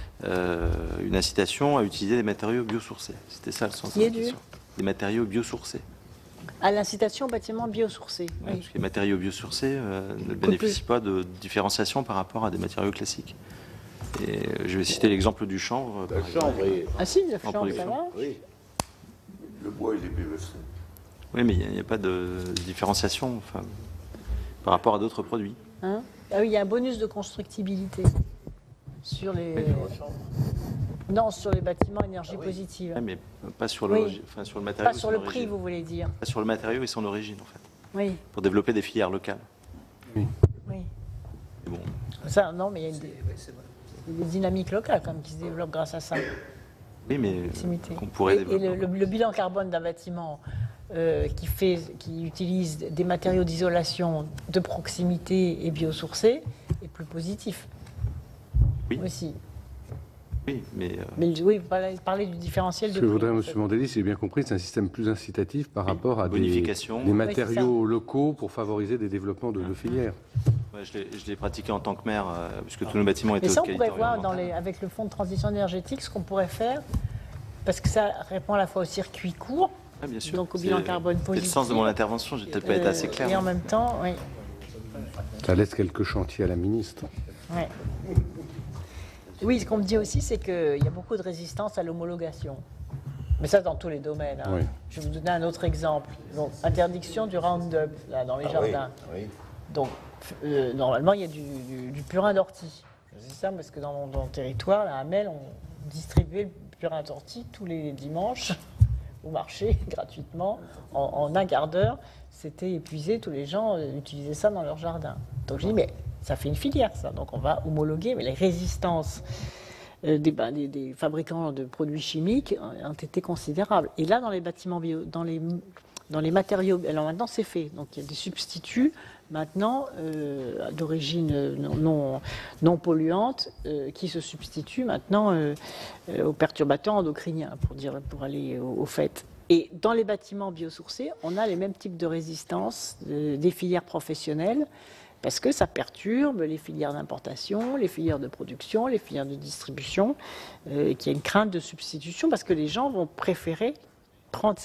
une incitation à utiliser des matériaux biosourcés. C'était ça le sens de la question. Des matériaux biosourcés. À l'incitation aux bâtiments biosourcés. Oui. Parce que les matériaux biosourcés ne bénéficient pas de différenciation par rapport à des matériaux classiques. Et je vais citer l'exemple du chanvre. Le chanvre, oui. Ah si, le chanvre, ça va. Oui. Le bois, il est PVC. Oui, mais il n'y a pas de différenciation par rapport à d'autres produits. Hein? Ah oui, il y a un bonus de constructibilité sur les... Non, sur les bâtiments énergie positive. Oui, mais pas sur, sur le matériau. Pas sur le prix, vous voulez dire. Pas sur le matériau et son origine, en fait. Oui. Pour développer des filières locales. Oui. Bon. Ça, non, mais il y a des dynamiques locales quand même, qui se développent grâce à ça. Oui, mais qu'on pourrait développer. Et le bilan carbone d'un bâtiment qui utilise des matériaux d'isolation de proximité et biosourcés est plus positif. Oui. Aussi. Oui, mais oui, vous parlez du différentiel de Ce que je voudrais, M. Mandeli, si j'ai bien compris, c'est un système plus incitatif par rapport à des matériaux locaux pour favoriser des développements de filières. Ouais, je l'ai pratiqué en tant que maire, puisque tous nos bâtiments étaient de qualité. Mais ça, on pourrait voir avec le fonds de transition énergétique ce qu'on pourrait faire, parce que ça répond à la fois au circuit court, bien sûr. Donc au bilan carbone positif. C'est le sens de mon intervention, j'ai peut-être pas été assez clair. Et en même temps, oui. Ça laisse quelques chantiers à la ministre. Ouais. Oui, ce qu'on me dit aussi, c'est qu'il y a beaucoup de résistance à l'homologation. Mais ça, dans tous les domaines. Hein. Oui. Je vais vous donner un autre exemple. Donc, interdiction du Roundup, là, dans les jardins. Oui. Donc, normalement, il y a du purin d'ortie. C'est ça, parce que dans mon territoire, là, à Mel, on distribuait le purin d'ortie tous les dimanches au marché, gratuitement, en un quart d'heure. C'était épuisé, tous les gens utilisaient ça dans leur jardin. Donc, je dis, mais ça fait une filière, ça. Donc, on va homologuer, mais les résistances des fabricants de produits chimiques ont été considérables. Et là, dans les bâtiments bio, dans les matériaux, alors maintenant, c'est fait. Donc, il y a des substituts, maintenant, d'origine non polluante, qui se substituent maintenant aux perturbateurs endocriniens, pour aller au fait. Et dans les bâtiments biosourcés, on a les mêmes types de résistance des filières professionnelles, parce que ça perturbe les filières d'importation, les filières de production, les filières de distribution, qu'il y a une crainte de substitution, parce que les gens vont préférer prendre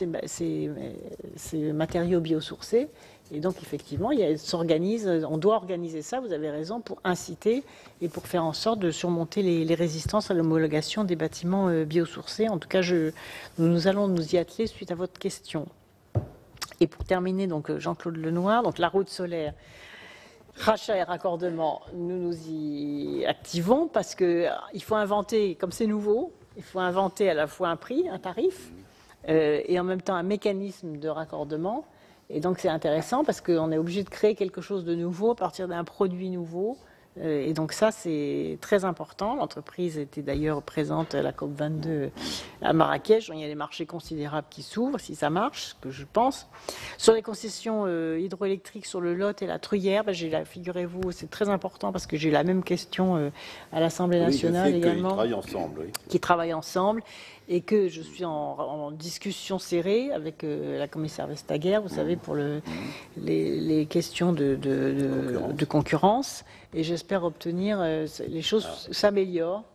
ces matériaux biosourcés. Et donc, effectivement, on doit organiser ça, vous avez raison, pour inciter et pour faire en sorte de surmonter les résistances à l'homologation des bâtiments biosourcés. En tout cas, nous allons nous y atteler suite à votre question. Et pour terminer, donc Jean-Claude Lenoir, donc la route solaire. Rachat et raccordement, nous nous y activons parce qu'il faut inventer, comme c'est nouveau, il faut inventer à la fois un prix, un tarif, et en même temps un mécanisme de raccordement. Et donc c'est intéressant parce qu'on est obligé de créer quelque chose de nouveau à partir d'un produit nouveau. Et donc ça, c'est très important. L'entreprise était d'ailleurs présente à la COP22 à Marrakech. Il y a des marchés considérables qui s'ouvrent, si ça marche, ce que je pense. Sur les concessions hydroélectriques sur le Lot et la Truyère, figurez-vous, c'est très important parce que j'ai la même question à l'Assemblée nationale également. Qui travaillent ensemble. Et que je suis en discussion serrée avec la commissaire Vestager, vous savez, pour les questions de concurrence. Et j'espère obtenir, les choses s'améliorent.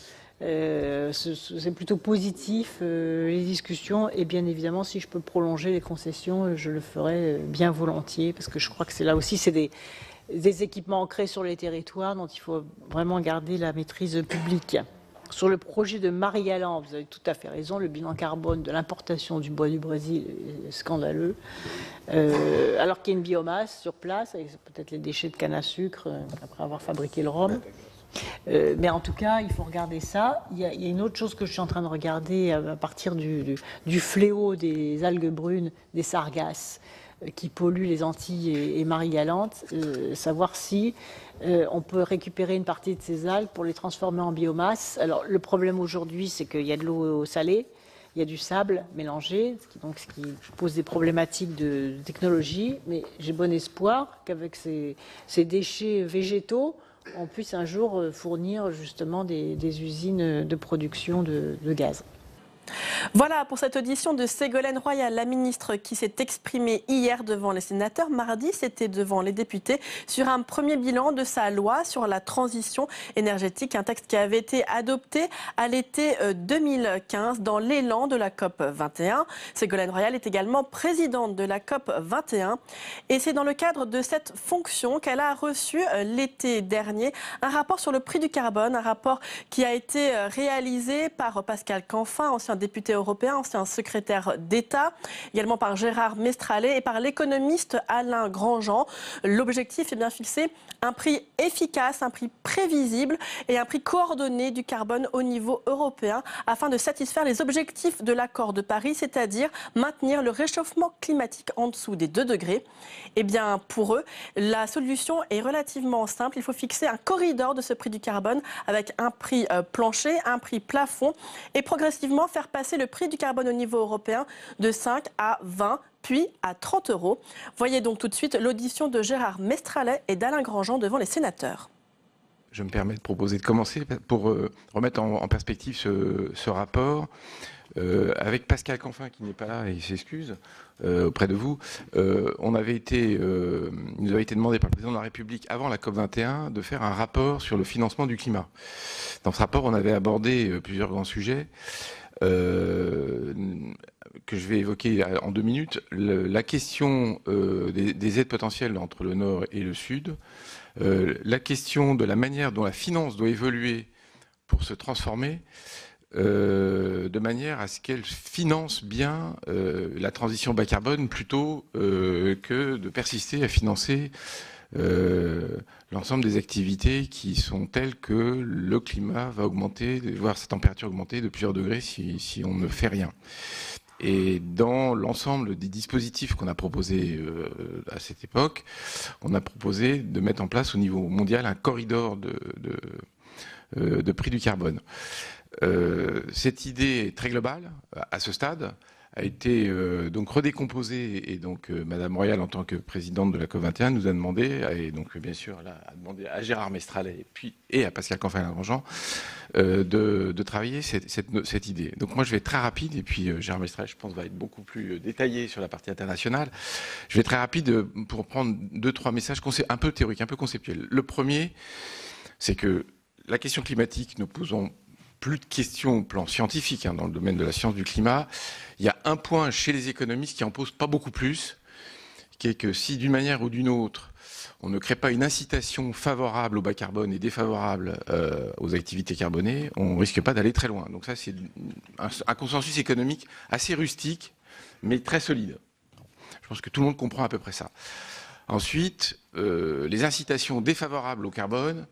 C'est plutôt positif, les discussions. Et bien évidemment, si je peux prolonger les concessions, je le ferai bien volontiers. Parce que je crois que c'est là aussi, c'est des équipements ancrés sur les territoires dont il faut vraiment garder la maîtrise publique. Sur le projet de Marie-Galland, vous avez tout à fait raison, le bilan carbone de l'importation du bois du Brésil est scandaleux. Alors qu'il y a une biomasse sur place, avec peut-être les déchets de canne à sucre, après avoir fabriqué le rhum. Mais en tout cas, il faut regarder ça. Il y a une autre chose que je suis en train de regarder à partir du fléau des algues brunes, des sargasses, qui polluent les Antilles et Marie-Galante, savoir si on peut récupérer une partie de ces algues pour les transformer en biomasse. Alors, le problème aujourd'hui, c'est qu'il y a de l'eau salée, il y a du sable mélangé, ce qui pose des problématiques de technologie, mais j'ai bon espoir qu'avec ces déchets végétaux, on puisse un jour fournir justement des usines de production de gaz. Voilà pour cette audition de Ségolène Royal, la ministre qui s'est exprimée hier devant les sénateurs. Mardi, c'était devant les députés sur un premier bilan de sa loi sur la transition énergétique, un texte qui avait été adopté à l'été 2015 dans l'élan de la COP 21. Ségolène Royal est également présidente de la COP 21 et c'est dans le cadre de cette fonction qu'elle a reçu l'été dernier un rapport sur le prix du carbone, un rapport qui a été réalisé par Pascal Canfin, ancien député européen, ancien secrétaire d'État, également par Gérard Mestralet et par l'économiste Alain Grandjean. L'objectif est bien fixé, un prix efficace, un prix prévisible et un prix coordonné du carbone au niveau européen afin de satisfaire les objectifs de l'accord de Paris, c'est-à-dire maintenir le réchauffement climatique en dessous des 2 degrés. Eh bien, pour eux, la solution est relativement simple. Il faut fixer un corridor de ce prix du carbone avec un prix plancher, un prix plafond et progressivement faire passer le prix du carbone au niveau européen de 5 à 20 puis à 30 €. Voyez donc tout de suite l'audition de Gérard Mestralet et d'Alain Grandjean devant les sénateurs. Je me permets de proposer de commencer pour remettre en perspective ce rapport. Avec Pascal Canfin qui n'est pas là et il s'excuse auprès de vous, il nous avait été demandé par le président de la République avant la COP21 de faire un rapport sur le financement du climat. Dans ce rapport, on avait abordé plusieurs grands sujets que je vais évoquer en 2 minutes. La question des aides potentielles entre le Nord et le Sud, la question de la manière dont la finance doit évoluer pour se transformer, de manière à ce qu'elle finance bien la transition bas carbone plutôt que de persister à financer l'ensemble des activités qui sont telles que le climat va augmenter, voire sa température augmenter de plusieurs degrés si on ne fait rien. Et dans l'ensemble des dispositifs qu'on a proposés à cette époque, on a proposé de mettre en place au niveau mondial un corridor de prix du carbone. Cette idée très globale, à ce stade, a été donc redécomposée et donc Madame Royal, en tant que présidente de la COP21, nous a demandé, et donc bien sûr là, a demandé à Gérard Mestralet et à Pascal Canfin-Grandjean de travailler cette idée. Donc moi je vais être très rapide et puis Gérard Mestralet, je pense, va être beaucoup plus détaillé sur la partie internationale. Je vais être très rapide pour prendre 2-3 messages un peu théoriques, un peu conceptuels. Le premier, c'est que la question climatique, nous posons plus de questions au plan scientifique dans le domaine de la science du climat. Il y a un point chez les économistes qui en pose pas beaucoup plus, qui est que si d'une manière ou d'une autre, on ne crée pas une incitation favorable au bas carbone et défavorable aux activités carbonées, on risque pas d'aller très loin. Donc ça, c'est un consensus économique assez rustique, mais très solide. Je pense que tout le monde comprend à peu près ça. Ensuite, les incitations défavorables au carbone,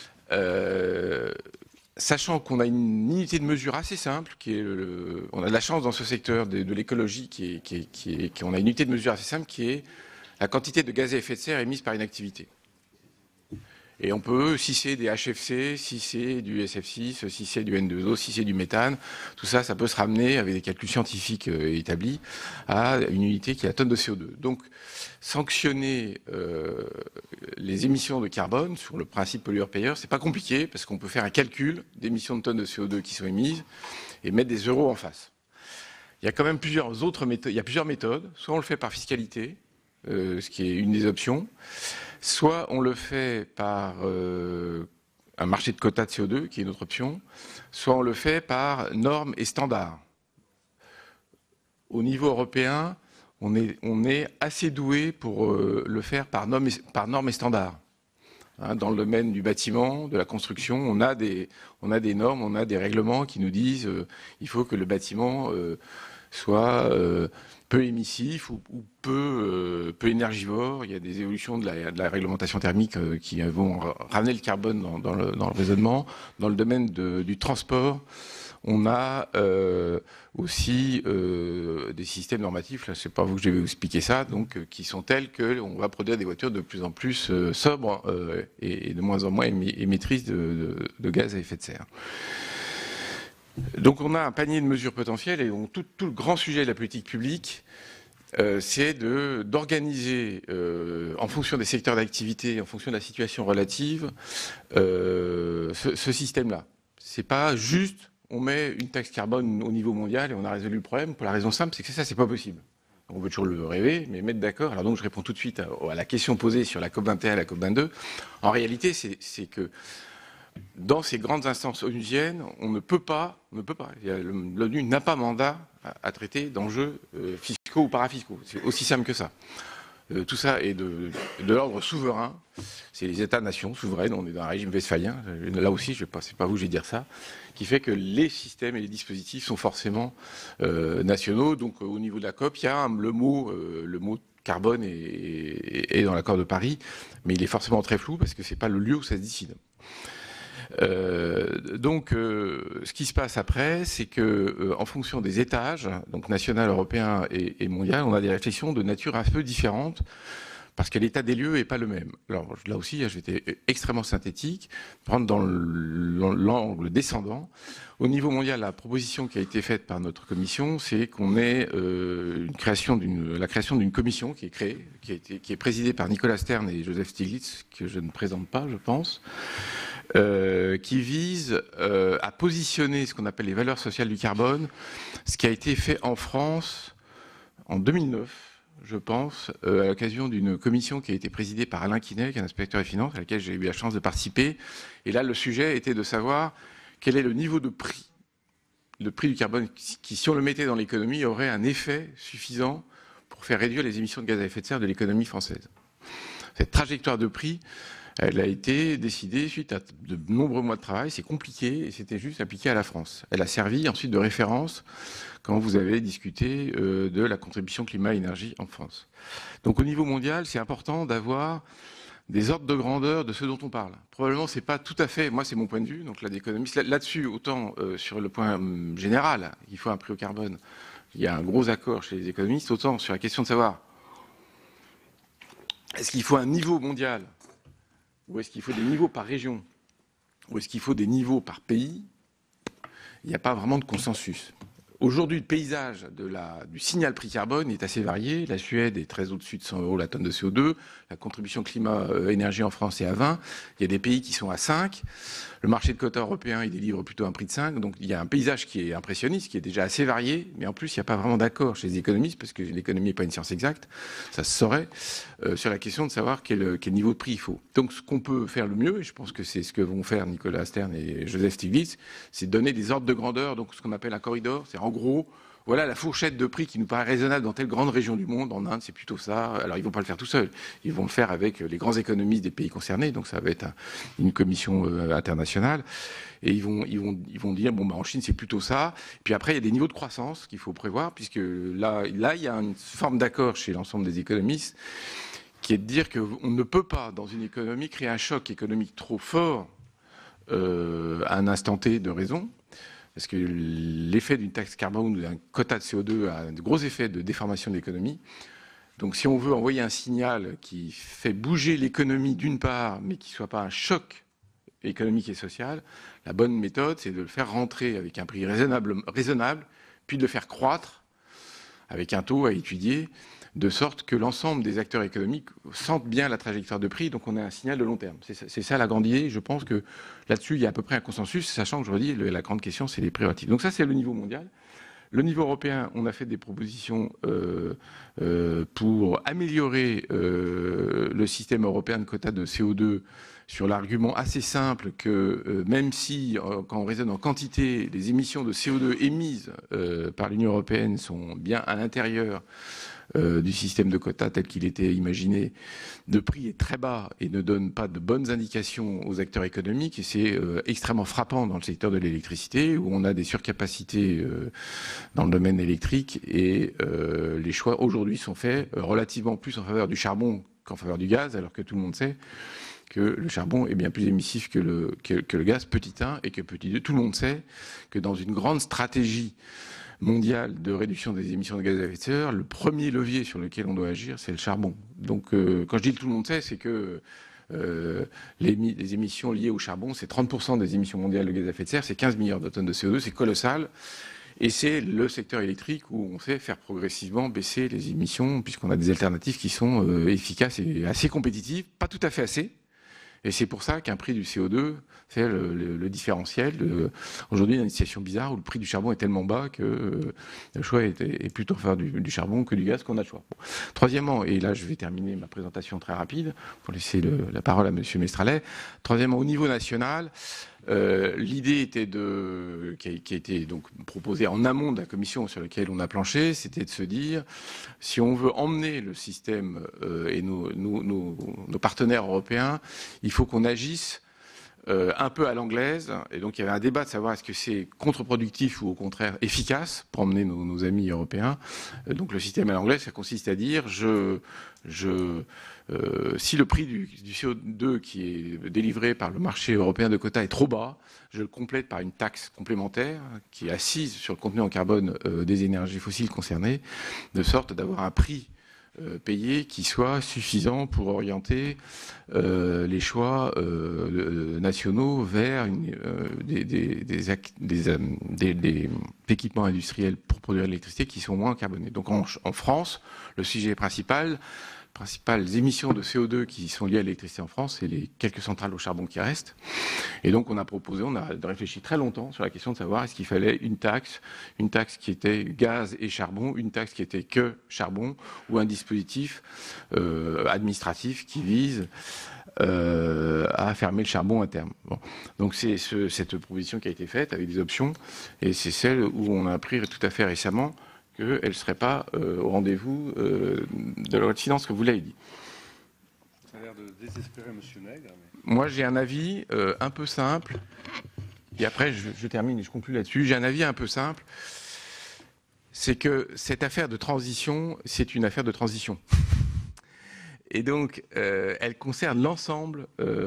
sachant qu'on a une unité de mesure assez simple, on a de la chance dans ce secteur de l'écologie, on a une unité de mesure assez simple qui est la quantité de gaz à effet de serre émise par une activité. Et on peut, si c'est des HFC, si c'est du SF6, si c'est du N2O, si c'est du méthane, tout ça, ça peut se ramener avec des calculs scientifiques établis à une unité qui est la tonne de CO2. Donc, sanctionner les émissions de carbone sur le principe pollueur-payeur, c'est pas compliqué parce qu'on peut faire un calcul d'émissions de tonnes de CO2 qui sont émises et mettre des euros en face. Il y a quand même plusieurs autres méthodes. Il y a plusieurs méthodes. Soit on le fait par fiscalité, ce qui est une des options. Soit on le fait par un marché de quotas de CO2, qui est une autre option. Soit on le fait par normes et standards. Au niveau européen, on est assez doué pour le faire par normes et standards. Dans le domaine du bâtiment, de la construction, on a des normes, on a des règlements qui nous disent il faut que le bâtiment soit peu émissif ou peu énergivore. Il y a des évolutions de la réglementation thermique qui vont ramener le carbone dans le raisonnement. Dans le domaine du transport, on a aussi des systèmes normatifs, là, c'est pas vous que je vais vous expliquer ça, donc qui sont tels qu'on va produire des voitures de plus en plus sobres et de moins en moins émettrices de gaz à effet de serre. Donc on a un panier de mesures potentielles et donc, tout le grand sujet de la politique publique, c'est d'organiser en fonction des secteurs d'activité, en fonction de la situation relative, ce système-là. C'est pas juste on met une taxe carbone au niveau mondial et on a résolu le problème. Pour la raison simple, c'est que ça, c'est pas possible. On veut toujours le rêver, mais mettre d'accord. Alors donc, je réponds tout de suite à la question posée sur la COP21 et la COP22. En réalité, c'est que dans ces grandes instances onusiennes, on ne peut pas. L'ONU n'a pas mandat à traiter d'enjeux fiscaux ou parafiscaux. C'est aussi simple que ça. Tout ça est de l'ordre souverain. C'est les États-nations souveraines. On est dans un régime westphalien. Là aussi, c'est pas vous que je vais dire ça, qui fait que les systèmes et les dispositifs sont forcément nationaux. Donc, au niveau de la COP, il y a le mot carbone est dans l'accord de Paris, mais il est forcément très flou parce que c'est pas le lieu où ça se décide. Ce qui se passe après, c'est que en fonction des étages, donc national, européen et mondial, on a des réflexions de nature un peu différente parce que l'état des lieux n'est pas le même. Alors là aussi, j'étais extrêmement synthétique, prendre dans l'angle descendant. Au niveau mondial, la proposition qui a été faite par notre commission, c'est qu'on ait la création d'une commission qui est créée, qui est présidée par Nicolas Stern et Joseph Stiglitz, que je ne présente pas, je pense. Qui vise à positionner ce qu'on appelle les valeurs sociales du carbone, ce qui a été fait en France en 2009, je pense, à l'occasion d'une commission qui a été présidée par Alain Quinet, qui est un inspecteur des finances, à laquelle j'ai eu la chance de participer. Et là, le sujet était de savoir quel est le niveau de prix, le prix du carbone, qui, si on le mettait dans l'économie, aurait un effet suffisant pour faire réduire les émissions de gaz à effet de serre de l'économie française. Cette trajectoire de prix, elle a été décidée suite à de nombreux mois de travail. C'est compliqué et c'était juste appliqué à la France. Elle a servi ensuite de référence quand vous avez discuté de la contribution climat-énergie en France. Donc au niveau mondial, c'est important d'avoir des ordres de grandeur de ce dont on parle. Probablement, c'est pas tout à fait, moi c'est mon point de vue, donc là d'économiste, là-dessus, autant sur le point général, il faut un prix au carbone, il y a un gros accord chez les économistes, autant sur la question de savoir est-ce qu'il faut un niveau mondial ou est-ce qu'il faut des niveaux par région? Ou est-ce qu'il faut des niveaux par pays? Il n'y a pas vraiment de consensus. Aujourd'hui, le paysage du signal prix carbone est assez varié. La Suède est très au-dessus de 100 € la tonne de CO2. La contribution climat-énergie en France est à 20. Il y a des pays qui sont à 5. Le marché de quotas européen, il délivre plutôt un prix de 5. Donc il y a un paysage qui est impressionniste, qui est déjà assez varié. Mais en plus, il n'y a pas vraiment d'accord chez les économistes, parce que l'économie n'est pas une science exacte. Ça se saurait sur la question de savoir quel niveau de prix il faut. Donc ce qu'on peut faire le mieux, et je pense que c'est ce que vont faire Nicolas Stern et Joseph Stiglitz, c'est donner des ordres de grandeur, donc ce qu'on appelle un corridor. C'est en gros, voilà la fourchette de prix qui nous paraît raisonnable dans telle grande région du monde. En Inde, c'est plutôt ça. Alors, ils vont pas le faire tout seuls. Ils vont le faire avec les grands économistes des pays concernés. Donc, ça va être une commission internationale. Et ils vont dire, bon, bah, en Chine, c'est plutôt ça. Puis après, il y a des niveaux de croissance qu'il faut prévoir, puisque là, il y a une forme d'accord chez l'ensemble des économistes, qui est de dire qu'on ne peut pas, dans une économie, créer un choc économique trop fort à un instant T de raison. Parce que l'effet d'une taxe carbone ou d'un quota de CO2 a un gros effet de déformation de l'économie. Donc si on veut envoyer un signal qui fait bouger l'économie d'une part, mais qui ne soit pas un choc économique et social, la bonne méthode, c'est de le faire rentrer avec un prix raisonnable, puis de le faire croître avec un taux à étudier, de sorte que l'ensemble des acteurs économiques sentent bien la trajectoire de prix, donc on a un signal de long terme. C'est ça la grande idée. Je pense que là-dessus, il y a à peu près un consensus, sachant que, je redis, la grande question, c'est les prix relatifs. Donc ça, c'est le niveau mondial. Le niveau européen, on a fait des propositions pour améliorer le système européen de quotas de CO2 sur l'argument assez simple que même si, quand on raisonne en quantité, les émissions de CO2 émises par l'Union européenne sont bien à l'intérieur du système de quotas tel qu'il était imaginé, le prix est très bas et ne donne pas de bonnes indications aux acteurs économiques. Et c'est extrêmement frappant dans le secteur de l'électricité, où on a des surcapacités dans le domaine électrique. Et les choix aujourd'hui sont faits relativement plus en faveur du charbon qu'en faveur du gaz, alors que tout le monde sait que le charbon est bien plus émissif que le gaz, petit 1, et que petit 2. Tout le monde sait que dans une grande stratégie mondiale de réduction des émissions de gaz à effet de serre, le premier levier sur lequel on doit agir, c'est le charbon. Donc quand je dis que tout le monde sait, c'est que les émissions liées au charbon, c'est 30% des émissions mondiales de gaz à effet de serre, c'est 15 milliards de tonnes de CO2, c'est colossal. Et c'est le secteur électrique où on sait faire progressivement baisser les émissions, puisqu'on a des alternatives qui sont efficaces et assez compétitives, pas tout à fait assez. Et c'est pour ça qu'un prix du CO2 fait le différentiel. Aujourd'hui, on a une situation bizarre où le prix du charbon est tellement bas que le choix est plutôt en faveur du charbon que du gaz qu'on a le choix. Bon. Troisièmement, et là je vais terminer ma présentation très rapide pour laisser la parole à M. Mestralet. Troisièmement, au niveau national, l'idée était qui a été donc proposée en amont de la commission sur laquelle on a planché, c'était de se dire, si on veut emmener le système et nos partenaires européens, il faut qu'on agisse un peu à l'anglaise. Et donc il y avait un débat de savoir est-ce que c'est contre-productif ou au contraire efficace pour emmener nos amis européens. Donc le système à l'anglaise, ça consiste à dire si le prix du CO2 qui est délivré par le marché européen de quotas est trop bas, je le complète par une taxe complémentaire qui est assise sur le contenu en carbone des énergies fossiles concernées, de sorte d'avoir un prix payé qui soit suffisant pour orienter les choix nationaux vers des équipements industriels pour produire de l'électricité qui sont moins carbonés. Donc en France, le sujet principales émissions de CO2 qui sont liées à l'électricité en France, c'est les quelques centrales au charbon qui restent. Et donc on a réfléchi très longtemps sur la question de savoir est-ce qu'il fallait une taxe qui était gaz et charbon, une taxe qui était que charbon, ou un dispositif administratif qui vise à fermer le charbon à terme. Bon. Donc c'est cette proposition qui a été faite avec des options, et c'est celle où on a appris tout à fait récemment qu'elle ne serait pas au rendez-vous de la loi de finances, que vous l'avez dit. Ça a l'air de désespérer M. Nègre. Moi, j'ai un avis un peu simple, et après, je termine et je conclue là-dessus. J'ai un avis un peu simple, c'est que cette affaire de transition, c'est une affaire de transition. Et donc, elle concerne l'ensemble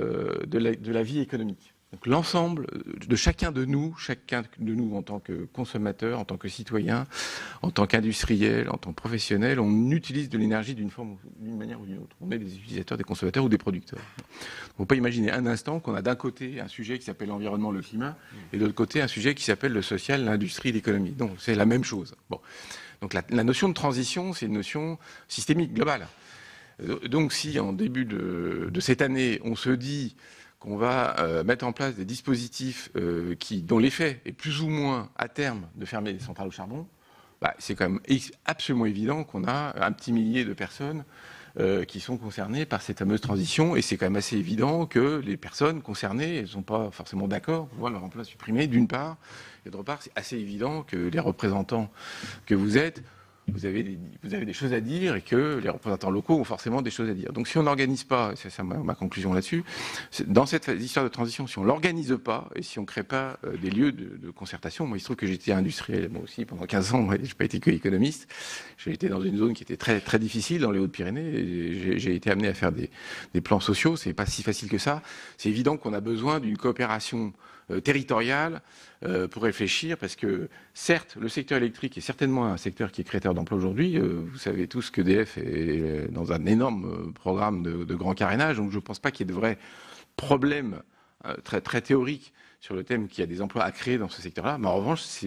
de la vie économique. Donc l'ensemble de chacun de nous en tant que consommateur, en tant que citoyen, en tant qu'industriel, en tant que professionnel, on utilise de l'énergie d'une manière ou d'une autre. On est des utilisateurs, des consommateurs ou des producteurs. Il ne faut pas imaginer un instant qu'on a d'un côté un sujet qui s'appelle l'environnement, le climat, et de l'autre côté un sujet qui s'appelle le social, l'industrie, l'économie. Donc c'est la même chose. Bon. Donc la notion de transition, c'est une notion systémique, globale. Donc si en début de cette année, on se dit qu'on va mettre en place des dispositifs dont l'effet est plus ou moins à terme de fermer les centrales au charbon, c'est quand même absolument évident qu'on a un petit millier de personnes qui sont concernées par cette fameuse transition, et c'est quand même assez évident que les personnes concernées, elles ne sont pas forcément d'accord pour voir leur emploi supprimé, d'une part, et d'autre part, c'est assez évident que les représentants que vous êtes, vous avez des choses à dire, et que les représentants locaux ont forcément des choses à dire. Donc si on n'organise pas, c'est ça ma conclusion là-dessus, dans cette histoire de transition, si on ne l'organise pas et si on ne crée pas des lieux de concertation, moi il se trouve que j'étais industriel, moi aussi pendant 15 ans, je n'ai pas été que économiste, j'ai été dans une zone qui était très, très difficile, dans les Hautes-Pyrénées, et j'ai été amené à faire des plans sociaux, c'est pas si facile que ça. C'est évident qu'on a besoin d'une coopération territoriale pour réfléchir, parce que certes, le secteur électrique est certainement un secteur qui est créateur d'emplois aujourd'hui. Vous savez tous qu'EDF est dans un énorme programme de grand carénage, donc je ne pense pas qu'il y ait de vrais problèmes très, très théoriques sur le thème qu'il y a des emplois à créer dans ce secteur-là, mais en revanche, ça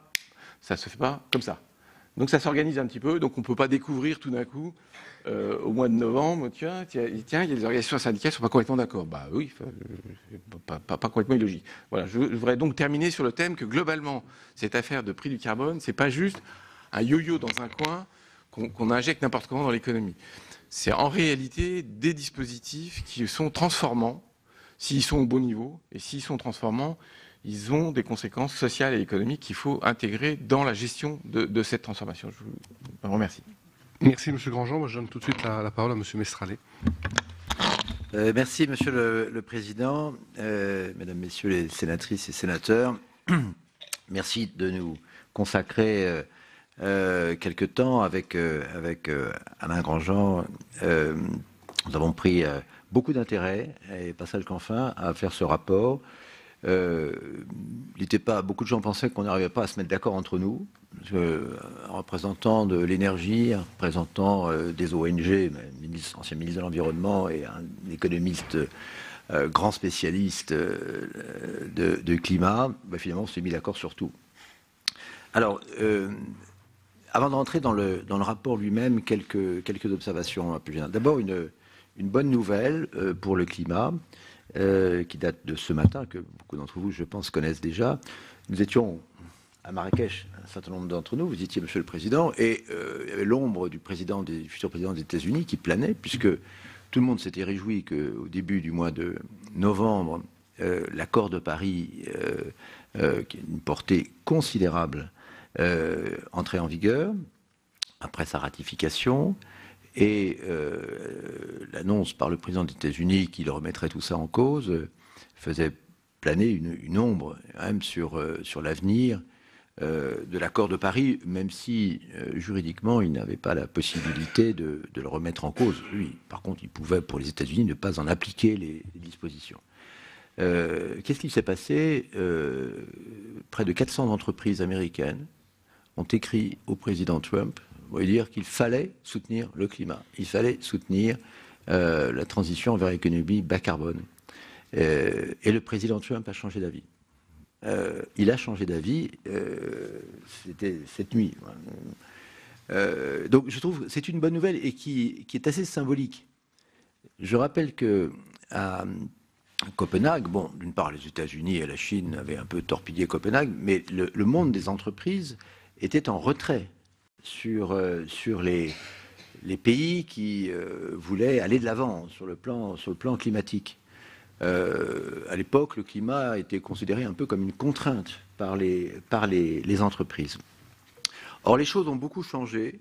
ne se fait pas comme ça. Donc ça s'organise un petit peu, donc on ne peut pas découvrir tout d'un coup, au mois de novembre, tiens, il y a des organisations syndicales qui ne sont pas complètement d'accord. Bah oui, pas complètement illogique. Voilà, je voudrais donc terminer sur le thème que globalement, cette affaire de prix du carbone, c'est pas juste un yo-yo dans un coin qu'on injecte n'importe comment dans l'économie. C'est en réalité des dispositifs qui sont transformants, s'ils sont au bon niveau, et s'ils sont transformants, ils ont des conséquences sociales et économiques qu'il faut intégrer dans la gestion de cette transformation. Je vous remercie. Merci, M. Grandjean. Moi, je donne tout de suite la parole à M. Mestralet. Merci, Monsieur le Président, Mesdames, Messieurs les sénatrices et sénateurs. Merci de nous consacrer quelques temps avec Alain Grandjean. Nous avons pris beaucoup d'intérêt, et Pascal Canfin, à faire ce rapport. Beaucoup de gens pensaient qu'on n'arrivait pas à se mettre d'accord entre nous. Un représentant de l'énergie, un représentant des ONG, ancien ministre de l'Environnement et un économiste grand spécialiste de climat, finalement on s'est mis d'accord sur tout. Alors, avant de rentrer dans le rapport lui-même, quelques observations plus générales. D'abord, une bonne nouvelle pour le climat, qui date de ce matin, que beaucoup d'entre vous, je pense, connaissent déjà. Nous étions à Marrakech, un certain nombre d'entre nous, vous étiez, Monsieur le Président, et il y avait l'ombre du futur président des États-Unis qui planait, puisque tout le monde s'était réjoui qu'au début du mois de novembre, l'accord de Paris, qui a une portée considérable, entrait en vigueur, après sa ratification, et l'annonce par le président des États-Unis qu'il remettrait tout ça en cause faisait planer une ombre même sur l'avenir de l'accord de Paris, même si juridiquement il n'avait pas la possibilité de le remettre en cause. Lui, par contre, il pouvait, pour les États-Unis, ne pas en appliquer les dispositions. Qu'est-ce qui s'est passé? Près de 400 entreprises américaines ont écrit au président Trump pour lui dire qu'il fallait soutenir le climat, il fallait soutenir la transition vers l'économie bas carbone. Et le président Trump a changé d'avis. Il a changé d'avis, c'était cette nuit. Donc je trouve que c'est une bonne nouvelle et qui est assez symbolique. Je rappelle que à Copenhague, bon, d'une part les États-Unis et la Chine avaient un peu torpillé Copenhague, mais le monde des entreprises était en retrait sur les pays qui voulaient aller de l'avant sur le plan climatique. À l'époque, le climat était considéré un peu comme une contrainte par les entreprises. Or, les choses ont beaucoup changé.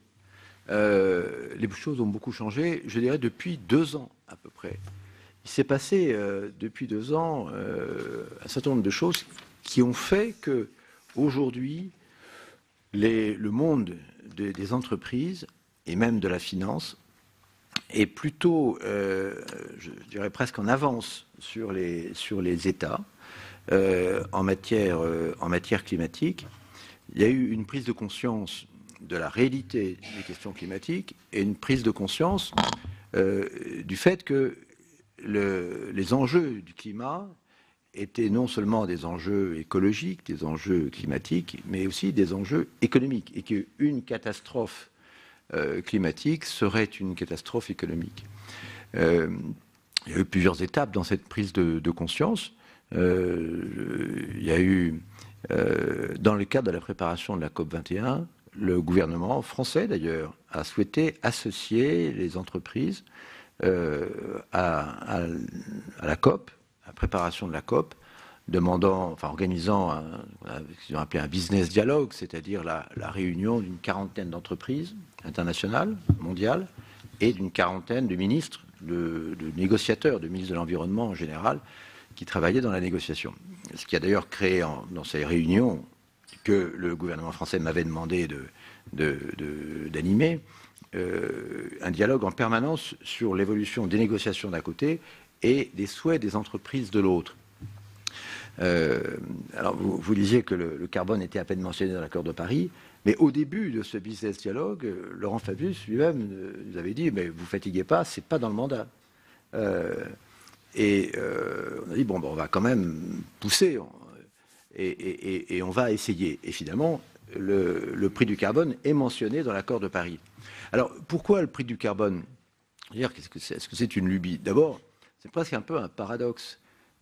Je dirais, depuis 2 ans à peu près. Il s'est passé depuis 2 ans un certain nombre de choses qui ont fait que aujourd'hui, le monde des entreprises et même de la finance est plutôt, je dirais presque en avance sur les États en matière climatique. Il y a eu une prise de conscience de la réalité des questions climatiques et une prise de conscience du fait que les enjeux du climat étaient non seulement des enjeux écologiques, des enjeux climatiques, mais aussi des enjeux économiques, et qu'une catastrophe climatique serait une catastrophe économique. Il y a eu plusieurs étapes dans cette prise de conscience. Il y a eu, dans le cadre de la préparation de la COP21, le gouvernement français d'ailleurs a souhaité associer les entreprises à la COP, à la préparation de la COP, organisant ce qu'ils ont appelé un business dialogue, c'est-à-dire la réunion d'une quarantaine d'entreprises internationales, mondiales, et d'une quarantaine de ministres, de négociateurs, de ministres de l'Environnement en général, qui travaillaient dans la négociation. Ce qui a d'ailleurs créé dans ces réunions que le gouvernement français m'avait demandé d'animer, un dialogue en permanence sur l'évolution des négociations d'un côté et des souhaits des entreprises de l'autre. Alors vous disiez que le carbone était à peine mentionné dans l'accord de Paris, mais au début de ce business dialogue, Laurent Fabius lui-même nous avait dit « mais vous fatiguez pas, c'est pas dans le mandat ». Et on a dit « bon, on va quand même pousser et on va essayer ». Et finalement, le prix du carbone est mentionné dans l'accord de Paris. Alors pourquoi le prix du carbone? Est-ce que c'est une lubie? D'abord, c'est presque un peu un paradoxe.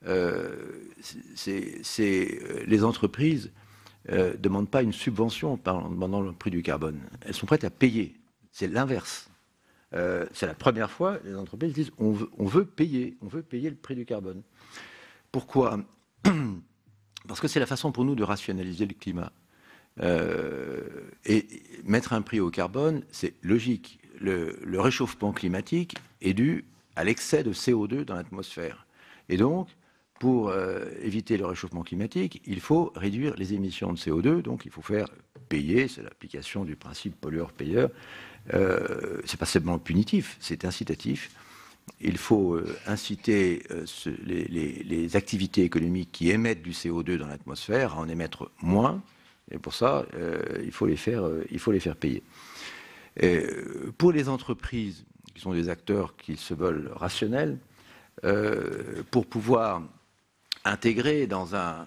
Les entreprises ne demandent pas une subvention en demandant le prix du carbone. Elles sont prêtes à payer. C'est l'inverse. C'est la première fois que les entreprises disent on veut payer le prix du carbone. Pourquoi? Parce que c'est la façon pour nous de rationaliser le climat. Et mettre un prix au carbone, c'est logique. le réchauffement climatique est dû à l'excès de CO2 dans l'atmosphère. Et donc, pour éviter le réchauffement climatique, il faut réduire les émissions de CO2, donc il faut faire payer, c'est l'application du principe pollueur-payeur. C'est pas seulement punitif, c'est incitatif. Il faut inciter les activités économiques qui émettent du CO2 dans l'atmosphère à en émettre moins, et pour ça, il faut les faire payer. Et pour les entreprises, qui sont des acteurs qui se veulent rationnels, pour pouvoir intégrer dans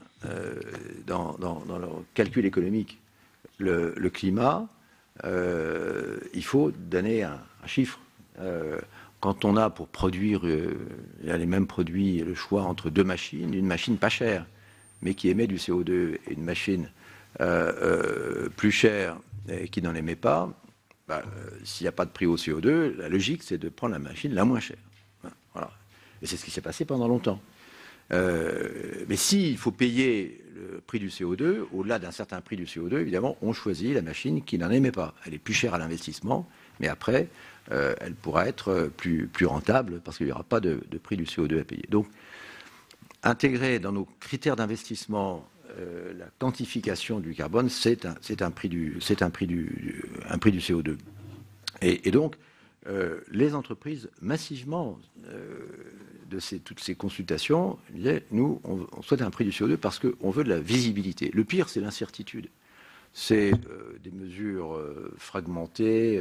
leur calcul économique le climat, il faut donner un chiffre. Quand on a pour produire les mêmes produits le choix entre deux machines, une machine pas chère, mais qui émet du CO2, et une machine plus chère et qui n'en émet pas, s'il n'y a pas de prix au CO2, la logique, c'est de prendre la machine la moins chère. Voilà. Et c'est ce qui s'est passé pendant longtemps. Mais s'il faut payer le prix du CO2, au-delà d'un certain prix du CO2, évidemment, on choisit la machine qui n'en émet pas. Elle est plus chère à l'investissement, mais après, elle pourra être plus rentable parce qu'il n'y aura pas de prix du CO2 à payer. Donc, intégrer dans nos critères d'investissement la quantification du carbone, c'est un prix du CO2. Et donc, les entreprises, massivement, de toutes ces consultations, disaient, nous, on souhaite un prix du CO2 parce qu'on veut de la visibilité. Le pire, c'est l'incertitude. C'est des mesures fragmentées,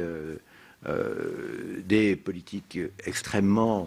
des politiques extrêmement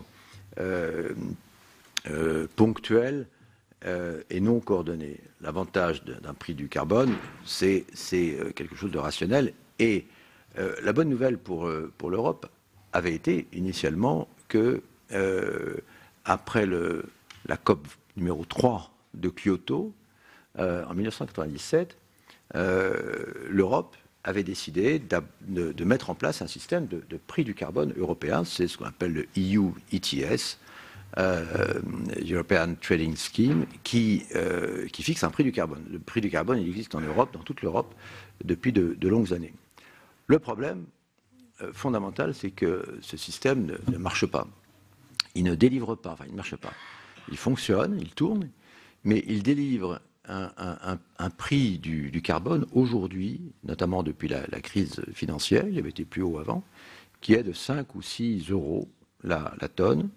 ponctuelles et non coordonnées. L'avantage d'un prix du carbone, c'est quelque chose de rationnel. Et la bonne nouvelle pour l'Europe avait été initialement que après la COP numéro 3 de Kyoto, en 1997, l'Europe avait décidé de mettre en place un système de prix du carbone européen. C'est ce qu'on appelle le EU ETS, European Trading Scheme, qui fixe un prix du carbone. Le prix du carbone, il existe en Europe, dans toute l'Europe, depuis de longues années. Le problème fondamental, c'est que ce système ne marche pas. Il ne délivre pas, enfin, il ne marche pas. Il fonctionne, il tourne, mais il délivre un prix du carbone aujourd'hui, notamment depuis la crise financière, il avait été plus haut avant, qui est de 5 ou 6 euros la tonne,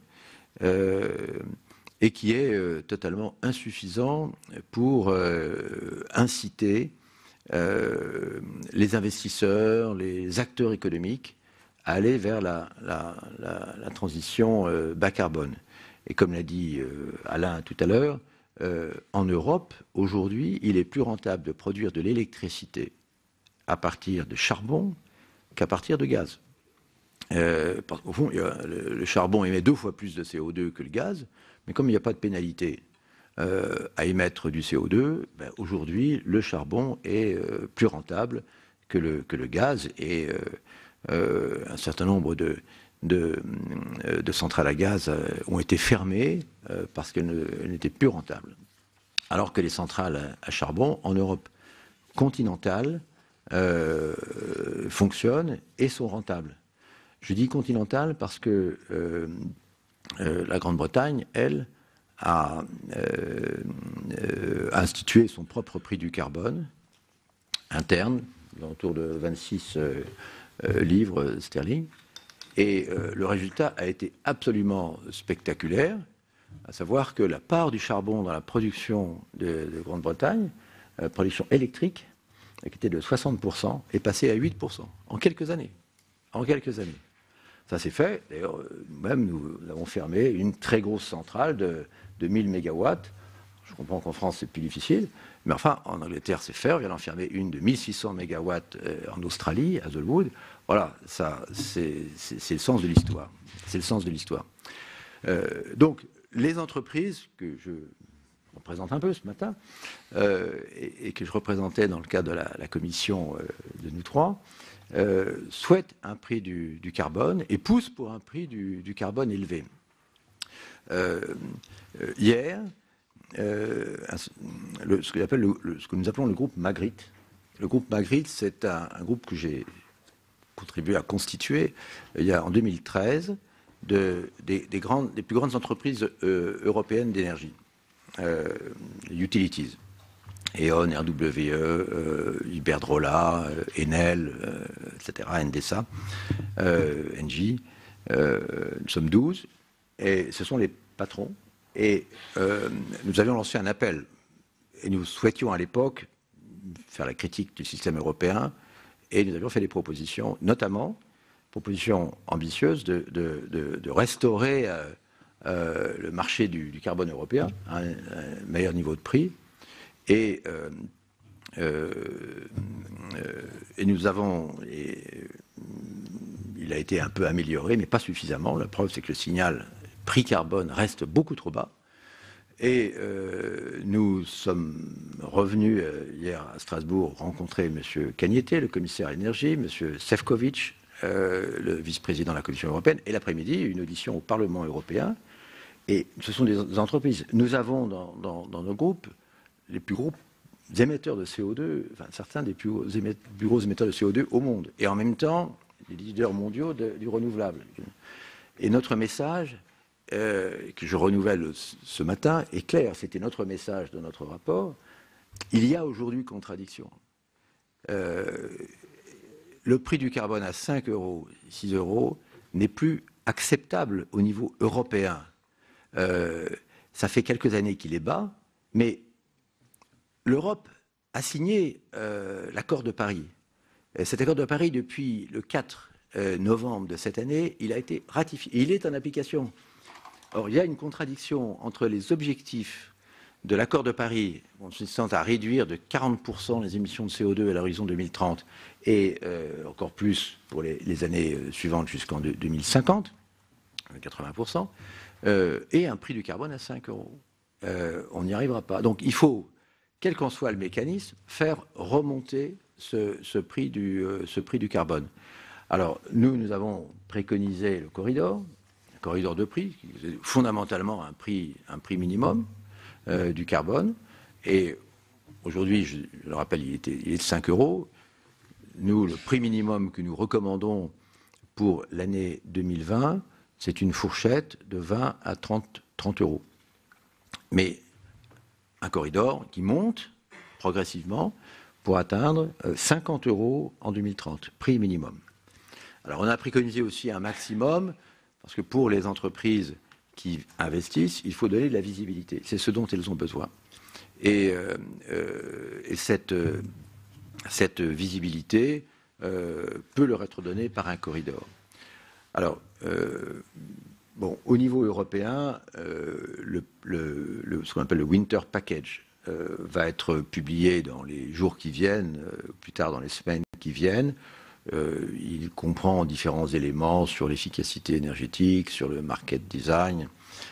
et qui est totalement insuffisant pour inciter les investisseurs, les acteurs économiques à aller vers la transition bas carbone. Et comme l'a dit Alain tout à l'heure, en Europe, aujourd'hui, il est plus rentable de produire de l'électricité à partir de charbon qu'à partir de gaz. Au fond, le charbon émet 2 fois plus de CO2 que le gaz, mais comme il n'y a pas de pénalité à émettre du CO2, aujourd'hui, le charbon est plus rentable que le gaz, et un certain nombre de centrales à gaz ont été fermées parce qu'elles n'étaient plus rentables. Alors que les centrales à charbon en Europe continentale fonctionnent et sont rentables. Je dis continentale parce que la Grande-Bretagne, elle, a institué son propre prix du carbone interne, autour de 26 livres sterling. Et le résultat a été absolument spectaculaire, à savoir que la part du charbon dans la production de Grande-Bretagne, production électrique, qui était de 60%, est passée à 8% en quelques années. En quelques années. Ça s'est fait. D'ailleurs, nous-mêmes, nous avons fermé une très grosse centrale de 1000 mégawatts. Je comprends qu'en France, c'est plus difficile. Mais enfin, en Angleterre, c'est fait. On vient d'en fermer une de 1600 mégawatts en Australie, à Hazelwood. Voilà, ça, c'est le sens de l'histoire. C'est le sens de l'histoire. Donc, les entreprises que je représente un peu ce matin, et que je représentais dans le cadre de la commission de nous trois, souhaitent un prix du carbone et poussent pour un prix du carbone élevé. Hier, ce que nous appelons le groupe Magritte. Le groupe Magritte, c'est un groupe que j'ai contribué à constituer, il y a en 2013, des plus grandes entreprises européennes d'énergie, utilities. E.ON, RWE, Iberdrola, Enel, etc., Endesa, Engie. Nous sommes 12, et ce sont les patrons. Et nous avions lancé un appel, et nous souhaitions à l'époque faire la critique du système européen, et nous avions fait des propositions, notamment propositions ambitieuses de restaurer le marché du carbone européen, un meilleur niveau de prix. Et nous avons, il a été un peu amélioré, mais pas suffisamment. La preuve, c'est que le signal prix carbone reste beaucoup trop bas. Et nous sommes revenus hier à Strasbourg rencontrer M. Cañete, le commissaire à l'énergie, M. Šefčovič, le vice-président de la Commission européenne, et l'après-midi, une audition au Parlement européen. Et ce sont des entreprises. Nous avons dans nos groupes les plus gros émetteurs de CO2, enfin certains des plus gros émetteurs de CO2 au monde. Et en même temps, les leaders mondiaux du renouvelable. Et notre message, que je renouvelle ce matin, est clair. C'était notre message de notre rapport. Il y a aujourd'hui contradiction. Le prix du carbone à 5 €, 6 € n'est plus acceptable au niveau européen. Ça fait quelques années qu'il est bas, mais l'Europe a signé l'accord de Paris. Cet accord de Paris, depuis le 4 novembre de cette année, il a été ratifié. Il est en application. Or, il y a une contradiction entre les objectifs de l'accord de Paris, consistant à réduire de 40% les émissions de CO2 à l'horizon 2030, et encore plus pour les années suivantes jusqu'en 2050, 80%, et un prix du carbone à 5 €. On n'y arrivera pas. Donc il faut, quel qu'en soit le mécanisme, faire remonter ce prix du carbone. Alors, nous avons préconisé le corridor de prix, qui est fondamentalement un prix minimum du carbone. Et aujourd'hui, je le rappelle, il est de 5 €. Nous, le prix minimum que nous recommandons pour l'année 2020, c'est une fourchette de 20 à 30 €. Mais un corridor qui monte progressivement pour atteindre 50 € en 2030, prix minimum. Alors on a préconisé aussi un maximum, parce que pour les entreprises qui investissent, il faut donner de la visibilité. C'est ce dont elles ont besoin. Et cette visibilité peut leur être donnée par un corridor. Alors, au niveau européen, ce qu'on appelle le Winter Package va être publié dans les jours qui viennent, plus tard dans les semaines qui viennent. Il comprend différents éléments sur l'efficacité énergétique, sur le market design,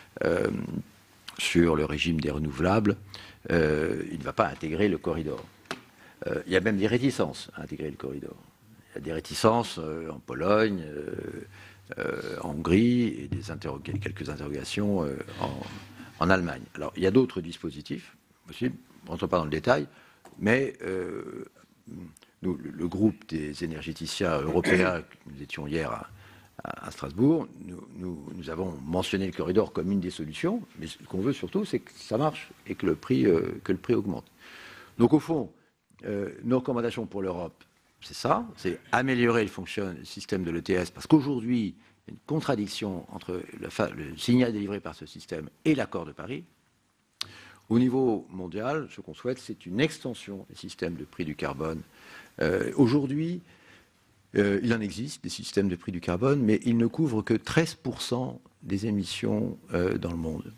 sur le régime des renouvelables. Il ne va pas intégrer le corridor. Il y a même des réticences à intégrer le corridor. Il y a des réticences en Pologne, en Hongrie, et quelques interrogations en Allemagne. Alors, il y a d'autres dispositifs possibles, on ne rentre pas dans le détail, mais nous, le groupe des énergéticiens européens, nous étions hier à Strasbourg, nous avons mentionné le corridor comme une des solutions, mais ce qu'on veut surtout, c'est que ça marche et que le prix augmente. Donc au fond, nos recommandations pour l'Europe, c'est ça, c'est améliorer le système de l'ETS, parce qu'aujourd'hui, il y a une contradiction entre le signal délivré par ce système et l'accord de Paris. Au niveau mondial, ce qu'on souhaite, c'est une extension des systèmes de prix du carbone. Aujourd'hui, il en existe des systèmes de prix du carbone, mais ils ne couvrent que 13% des émissions dans le monde.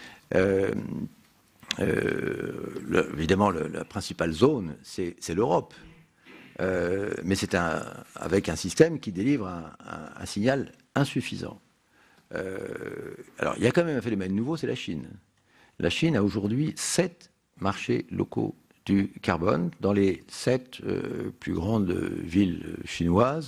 Évidemment, la principale zone, c'est l'Europe. Mais c'est avec un système qui délivre un signal insuffisant. Alors, il y a quand même un phénomène nouveau, c'est la Chine. La Chine a aujourd'hui 7 marchés locaux du carbone dans les 7 plus grandes villes chinoises.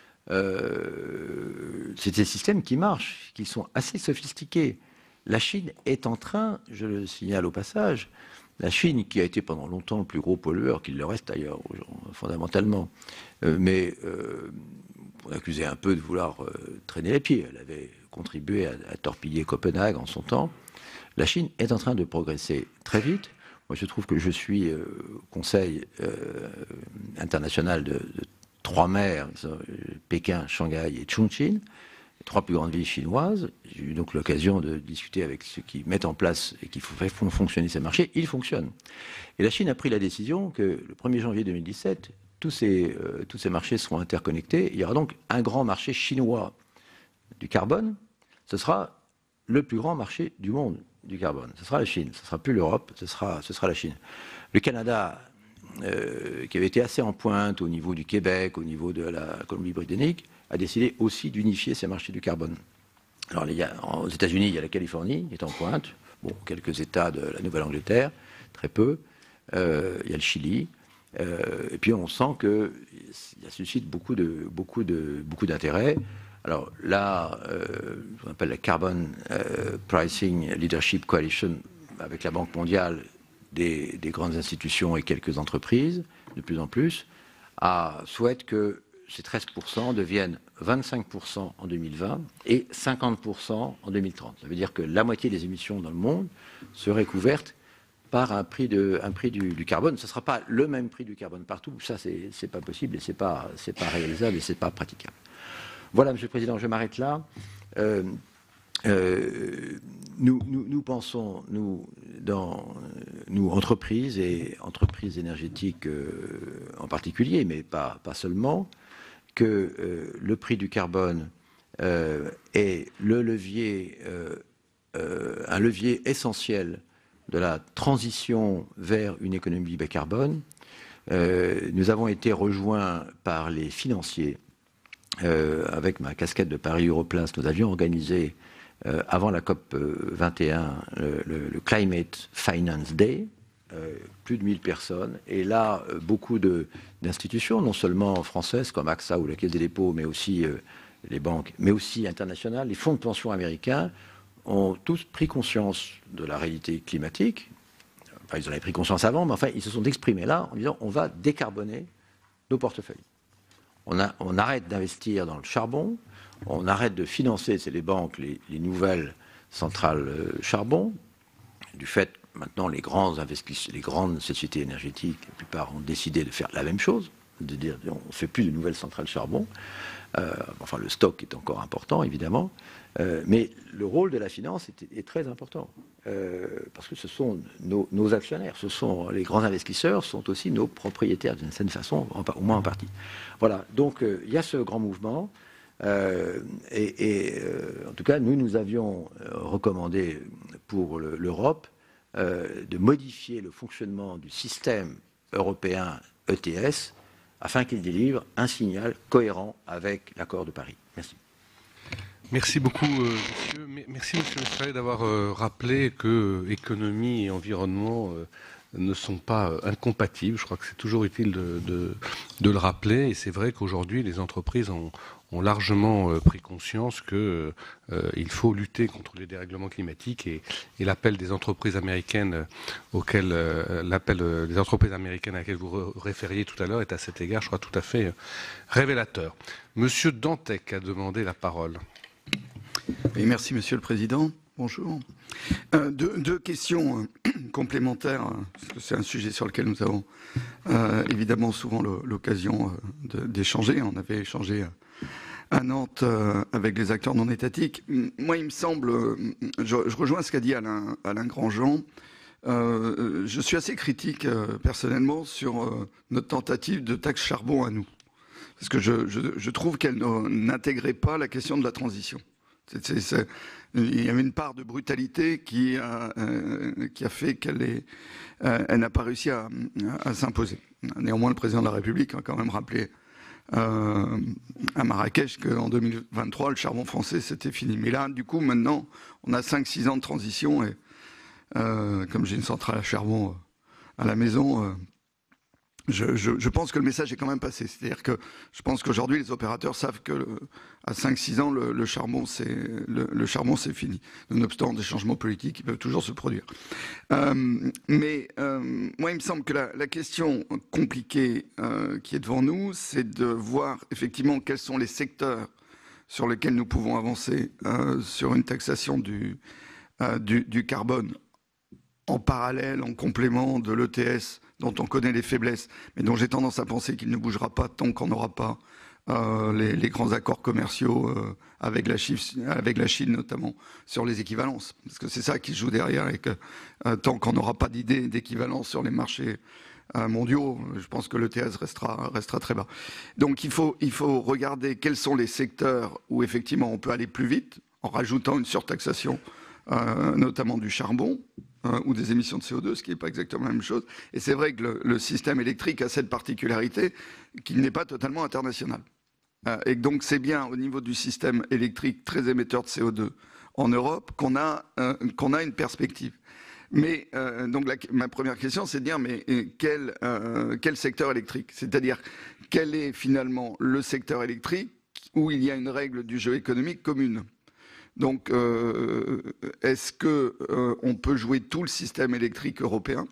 C'est des systèmes qui marchent, qui sont assez sophistiqués. La Chine est en train, je le signale au passage, la Chine qui a été pendant longtemps le plus gros pollueur, qu'il le reste d'ailleurs fondamentalement, mais on l'accusait un peu de vouloir traîner les pieds. Elle avait contribué à torpiller Copenhague en son temps. La Chine est en train de progresser très vite. Moi, je trouve que je suis conseil international de 3 maires, Pékin, Shanghai et Chongqing, 3 plus grandes villes chinoises. J'ai eu donc l'occasion de discuter avec ceux qui mettent en place et qui font fonctionner ces marchés. Ils fonctionnent. Et la Chine a pris la décision que le 1er janvier 2017, tous ces marchés seront interconnectés. Il y aura donc un grand marché chinois du carbone. Ce sera le plus grand marché du monde du carbone. Ce sera la Chine. Ce ne sera plus l'Europe, ce sera la Chine. Le Canada, qui avait été assez en pointe au niveau du Québec, au niveau de la Colombie-Britannique, a décidé aussi d'unifier ces marchés du carbone. Alors, aux États-Unis, il y a la Californie qui est en pointe, bon, quelques États de la Nouvelle-Angleterre, très peu. Il y a le Chili. Et puis, on sent que ça suscite beaucoup d'intérêt. Alors là, on appelle la Carbon Pricing Leadership Coalition, avec la Banque mondiale, des grandes institutions et quelques entreprises, de plus en plus, souhaite que ces 13% deviennent 25% en 2020 et 50% en 2030. Ça veut dire que la moitié des émissions dans le monde seraient couvertes par un prix du carbone. Ce ne sera pas le même prix du carbone partout. Ça, c'est pas possible et c'est pas réalisable et c'est pas praticable. Voilà, Monsieur le Président, je m'arrête là. Nous pensons, nous entreprises et entreprises énergétiques en particulier, mais pas seulement, que le prix du carbone est un levier essentiel de la transition vers une économie bas carbone. Nous avons été rejoints par les financiers. Avec ma casquette de Paris Europlace, nous avions organisé avant la COP 21 le Climate Finance Day, plus de 1000 personnes, et là beaucoup d'institutions, non seulement françaises comme AXA ou la Caisse des dépôts, mais aussi les banques, mais aussi internationales, les fonds de pension américains ont tous pris conscience de la réalité climatique. Enfin, ils en avaient pris conscience avant, mais enfin ils se sont exprimés là en disant on va décarboner nos portefeuilles. On arrête d'investir dans le charbon, on arrête de financer, c'est les banques, les nouvelles centrales charbon, du fait que maintenant les grandes sociétés énergétiques, la plupart ont décidé de faire la même chose, de dire on ne fait plus de nouvelles centrales charbon. Enfin, le stock est encore important, évidemment, mais le rôle de la finance est très important, parce que ce sont nos actionnaires, les grands investisseurs sont aussi nos propriétaires d'une certaine façon, au moins en partie. Voilà, donc il y a ce grand mouvement, et en tout cas, nous avions recommandé pour l'Europe de modifier le fonctionnement du système européen ETS, afin qu'il délivre un signal cohérent avec l'accord de Paris. Merci. Merci beaucoup, monsieur. Merci, monsieur le secrétaire, d'avoir rappelé que économie et environnement ne sont pas incompatibles. Je crois que c'est toujours utile de le rappeler. Et c'est vrai qu'aujourd'hui, les entreprises ont largement pris conscience qu'il faut lutter contre les dérèglements climatiques et l'appel des entreprises américaines à laquelle vous référiez tout à l'heure est à cet égard, je crois, tout à fait révélateur. Monsieur Dantec a demandé la parole. Oui, merci, Monsieur le Président. Bonjour. Deux questions complémentaires, parce que c'est un sujet sur lequel nous avons évidemment souvent l'occasion d'échanger. On avait échangé à Nantes avec les acteurs non étatiques. Moi, il me semble, je rejoins ce qu'a dit Alain Grandjean. Je suis assez critique personnellement sur notre tentative de taxe charbon à nous, parce que je trouve qu'elle n'intégrait pas la question de la transition. Il y avait une part de brutalité qui a fait qu'elle n'a pas réussi à s'imposer. Néanmoins, le président de la République a quand même rappelé à Marrakech qu'en 2023, le charbon français, c'était fini. Mais là, du coup, maintenant, on a 5-6 ans de transition et comme j'ai une centrale à charbon à la maison, je pense que le message est quand même passé. C'est-à-dire que je pense qu'aujourd'hui, les opérateurs savent que à 5-6 ans, le charbon, c'est fini. Nonobstant des changements politiques qui peuvent toujours se produire. Mais moi, il me semble que la question compliquée qui est devant nous, c'est de voir effectivement quels sont les secteurs sur lesquels nous pouvons avancer sur une taxation du carbone en parallèle, en complément de l'ETS, dont on connaît les faiblesses, mais dont j'ai tendance à penser qu'il ne bougera pas tant qu'on n'aura pas les grands accords commerciaux avec la Chine notamment, sur les équivalences. Parce que c'est ça qui se joue derrière, et que tant qu'on n'aura pas d'idée d'équivalence sur les marchés mondiaux, je pense que l'ETS restera très bas. Donc il faut regarder quels sont les secteurs où effectivement on peut aller plus vite, en rajoutant une surtaxation, notamment du charbon, ou des émissions de CO2, ce qui n'est pas exactement la même chose. Et c'est vrai que le système électrique a cette particularité qu'il n'est pas totalement international. Et donc c'est bien au niveau du système électrique très émetteur de CO2 en Europe qu'on a une perspective. Mais donc ma première question, c'est de dire mais quel secteur électrique? C'est-à-dire quel est finalement le secteur électrique où il y a une règle du jeu économique commune? Donc, est-ce qu'on peut jouer tout le système électrique européen?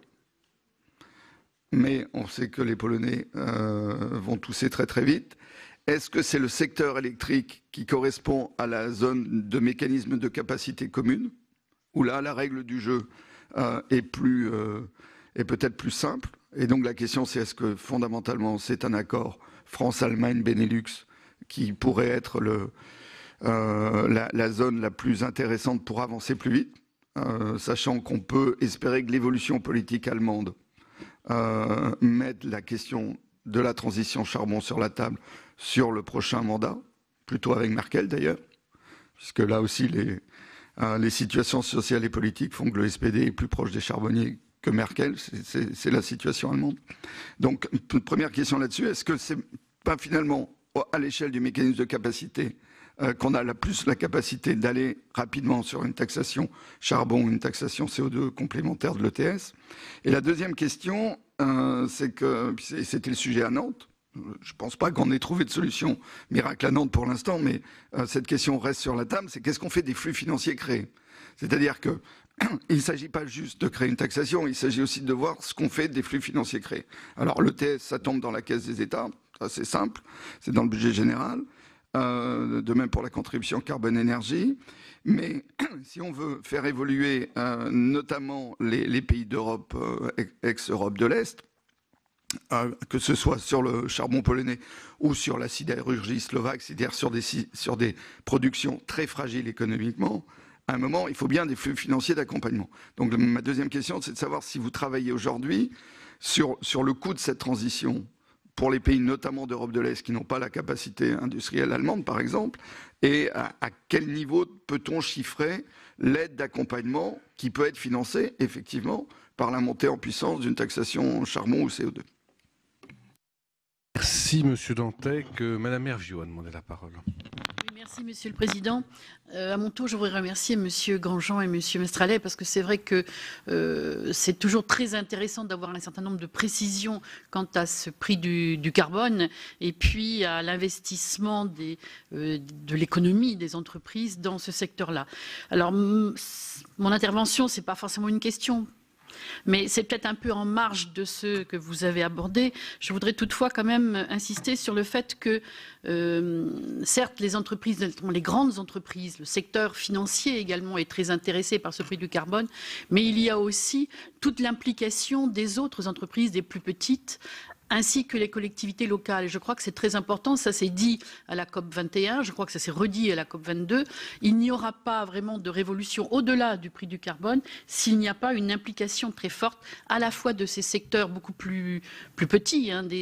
Mais on sait que les Polonais vont tousser très très vite. Est-ce que c'est le secteur électrique qui correspond à la zone de mécanisme de capacité commune, où là, la règle du jeu est peut-être plus simple? Et donc la question, c'est est-ce que fondamentalement, c'est un accord France-Allemagne-Benelux qui pourrait être la zone la plus intéressante pour avancer plus vite, sachant qu'on peut espérer que l'évolution politique allemande mette la question de la transition charbon sur la table sur le prochain mandat, plutôt avec Merkel d'ailleurs, puisque là aussi les situations sociales et politiques font que le SPD est plus proche des charbonniers que Merkel, c'est la situation allemande. Donc, première question là-dessus, est-ce que c'est pas finalement à l'échelle du mécanisme de capacité qu'on a plus la capacité d'aller rapidement sur une taxation charbon, une taxation CO2 complémentaire de l'ETS? Et la deuxième question, c'est que c'était le sujet à Nantes. Je ne pense pas qu'on ait trouvé de solution miracle à Nantes pour l'instant, mais cette question reste sur la table, c'est qu'est-ce qu'on fait des flux financiers créés? C'est-à-dire qu'il ne s'agit pas juste de créer une taxation, il s'agit aussi de voir ce qu'on fait des flux financiers créés. Alors l'ETS, ça tombe dans la caisse des États, ça c'est simple, c'est dans le budget général. De même pour la contribution carbone-énergie. Mais si on veut faire évoluer notamment les pays d'Europe, ex-Europe de l'Est, que ce soit sur le charbon polonais ou sur la sidérurgie slovaque, c'est-à-dire sur des productions très fragiles économiquement, à un moment, il faut bien des flux financiers d'accompagnement. Donc ma deuxième question, c'est de savoir si vous travaillez aujourd'hui sur le coût de cette transition pour les pays notamment d'Europe de l'Est qui n'ont pas la capacité industrielle allemande, par exemple, et à quel niveau peut-on chiffrer l'aide d'accompagnement qui peut être financée, effectivement, par la montée en puissance d'une taxation charbon ou CO2. Merci, Monsieur Dantec. Madame Hervieux a demandé la parole. Merci Monsieur le Président. À mon tour, je voudrais remercier Monsieur Grandjean et Monsieur Mestralet parce que c'est vrai que c'est toujours très intéressant d'avoir un certain nombre de précisions quant à ce prix du carbone et puis à l'investissement de l'économie des entreprises dans ce secteur-là. Alors, mon intervention, c'est pas forcément une question. Mais c'est peut-être un peu en marge de ce que vous avez abordé. Je voudrais toutefois quand même insister sur le fait que, certes, les entreprises, les grandes entreprises, le secteur financier également est très intéressé par ce prix du carbone, mais il y a aussi toute l'implication des autres entreprises, des plus petites, ainsi que les collectivités locales. Et je crois que c'est très important, ça s'est dit à la COP 21, je crois que ça s'est redit à la COP 22, il n'y aura pas vraiment de révolution au-delà du prix du carbone s'il n'y a pas une implication très forte à la fois de ces secteurs beaucoup plus petits, des entreprises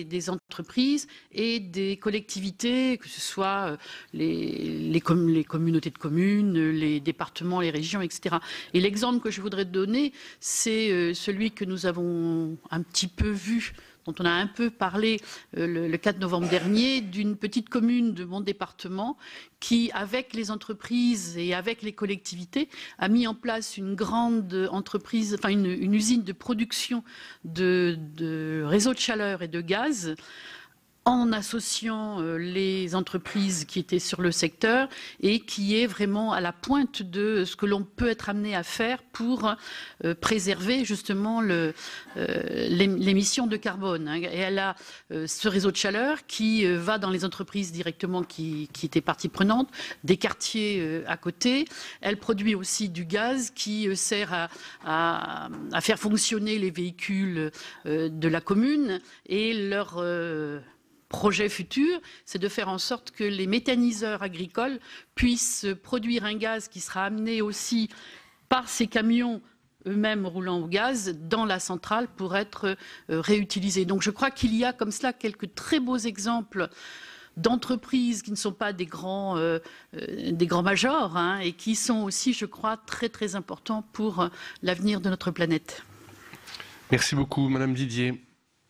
entreprises et des collectivités, que ce soit les communautés de communes, les départements, les régions, etc. Et l'exemple que je voudrais donner, c'est celui que nous avons un petit peu vu, dont on a un peu parlé le 4 novembre dernier, d'une petite commune de mon département qui, avec les entreprises et avec les collectivités, a mis en place une grande entreprise, enfin une usine de production de réseaux de chaleur et de gaz, en associant les entreprises qui étaient sur le secteur et qui est vraiment à la pointe de ce que l'on peut être amené à faire pour préserver justement l'émission de carbone. Et elle a ce réseau de chaleur qui va dans les entreprises directement qui étaient partie prenante, des quartiers à côté. Elle produit aussi du gaz qui sert à faire fonctionner les véhicules de la commune et leur projet futur, c'est de faire en sorte que les méthaniseurs agricoles puissent produire un gaz qui sera amené aussi par ces camions eux-mêmes roulant au gaz dans la centrale pour être réutilisé. Donc je crois qu'il y a comme cela quelques très beaux exemples d'entreprises qui ne sont pas des grands majors et qui sont aussi, je crois, très très importants pour l'avenir de notre planète. Merci beaucoup, Madame Didier.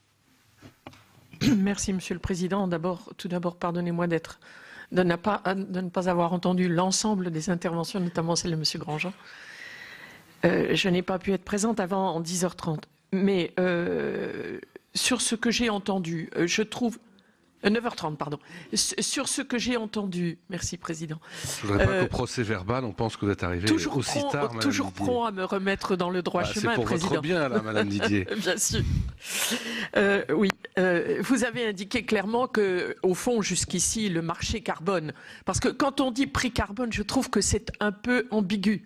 Merci, Monsieur le Président. Tout d'abord, pardonnez-moi de ne pas avoir entendu l'ensemble des interventions, notamment celle de Monsieur Grandjean. Je n'ai pas pu être présente avant en 10h30. Mais sur ce que j'ai entendu, je trouve... 9h30, pardon. Sur ce que j'ai entendu, merci Président. Je ne voudrais pas qu'au procès verbal, on pense que vous êtes arrivé aussi tard, Madame toujours Didier. prompt à me remettre dans le droit chemin, c'est pour Président. votre bien, là, Madame Didier. Bien sûr. Oui, vous avez indiqué clairement que, au fond, jusqu'ici, le marché carbone, parce que quand on dit prix carbone, je trouve que c'est un peu ambigu.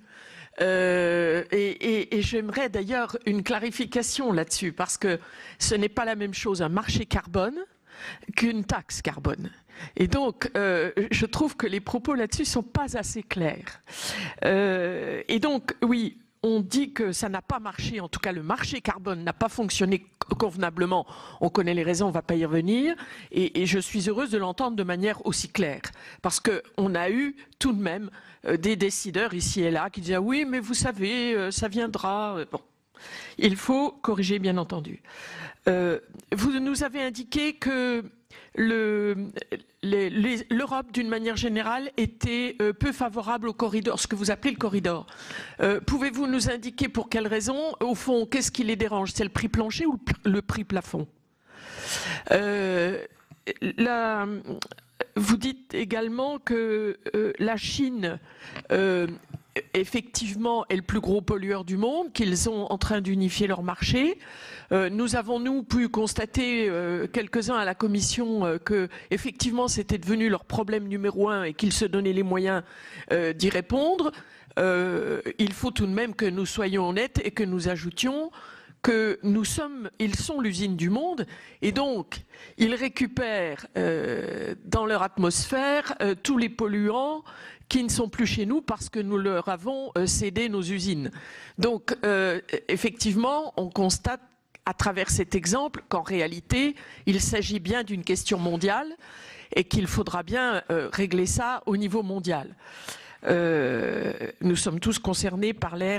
Et j'aimerais d'ailleurs une clarification là-dessus, parce que ce n'est pas la même chose un marché carbone qu'une taxe carbone. Et donc, je trouve que les propos là-dessus ne sont pas assez clairs. Et donc, oui, on dit que ça n'a pas marché, en tout cas le marché carbone n'a pas fonctionné convenablement. On connaît les raisons, on ne va pas y revenir. Et je suis heureuse de l'entendre de manière aussi claire. Parce qu'on a eu tout de même des décideurs ici et là qui disaient « oui, mais vous savez, ça viendra ». Bon. Il faut corriger, bien entendu. Vous nous avez indiqué que l'Europe, d'une manière générale, était peu favorable au corridor, ce que vous appelez le corridor. Pouvez-vous nous indiquer pour quelles raisons? Au fond, qu'est-ce qui les dérange? C'est le prix plancher ou le prix plafond? Vous dites également que la Chine... effectivement, est le plus gros pollueur du monde, qu'ils sont en train d'unifier leur marché. Nous avons, nous, pu constater, quelques-uns à la Commission, que effectivement c'était devenu leur problème numéro 1 et qu'ils se donnaient les moyens d'y répondre. Il faut tout de même que nous soyons honnêtes et que nous ajoutions que ils sont l'usine du monde et donc ils récupèrent dans leur atmosphère tous les polluants qui ne sont plus chez nous parce que nous leur avons cédé nos usines. Donc, effectivement, on constate à travers cet exemple qu'en réalité, il s'agit bien d'une question mondiale et qu'il faudra bien régler ça au niveau mondial. Nous sommes tous concernés par l'air,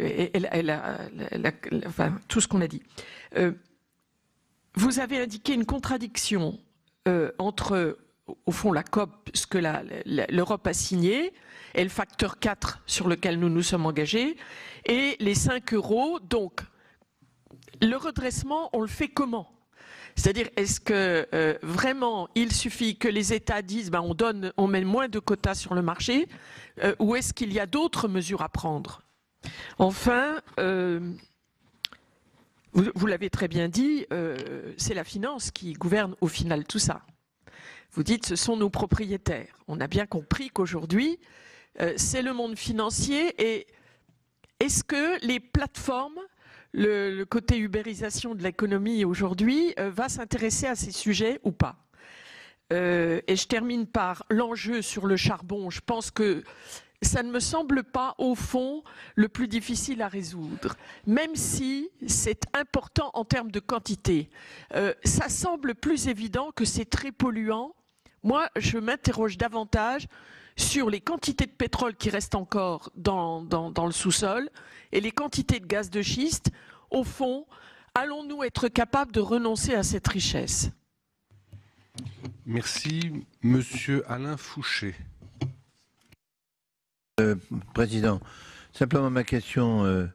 enfin, tout ce qu'on a dit. Vous avez indiqué une contradiction entre... au fond, la COP, ce que l'Europe a signé, et le facteur 4 sur lequel nous nous sommes engagés, et les 5 €. Donc, le redressement, on le fait comment? C'est-à-dire, est-ce que vraiment, il suffit que les États disent ben, on met moins de quotas sur le marché, ou est-ce qu'il y a d'autres mesures à prendre? Enfin, vous l'avez très bien dit, c'est la finance qui gouverne au final tout ça. Vous dites ce sont nos propriétaires. On a bien compris qu'aujourd'hui, c'est le monde financier. Et est-ce que les plateformes, le côté ubérisation de l'économie aujourd'hui, va s'intéresser à ces sujets ou pas? Et je termine par l'enjeu sur le charbon. Je pense que ça ne me semble pas, au fond, le plus difficile à résoudre, même si c'est important en termes de quantité. Ça semble plus évident que c'est très polluant. Moi, je m'interroge davantage sur les quantités de pétrole qui restent encore dans le sous-sol et les quantités de gaz de schiste. Au fond, allons-nous être capables de renoncer à cette richesse? Merci. Monsieur Alain Fouché. Président, simplement ma question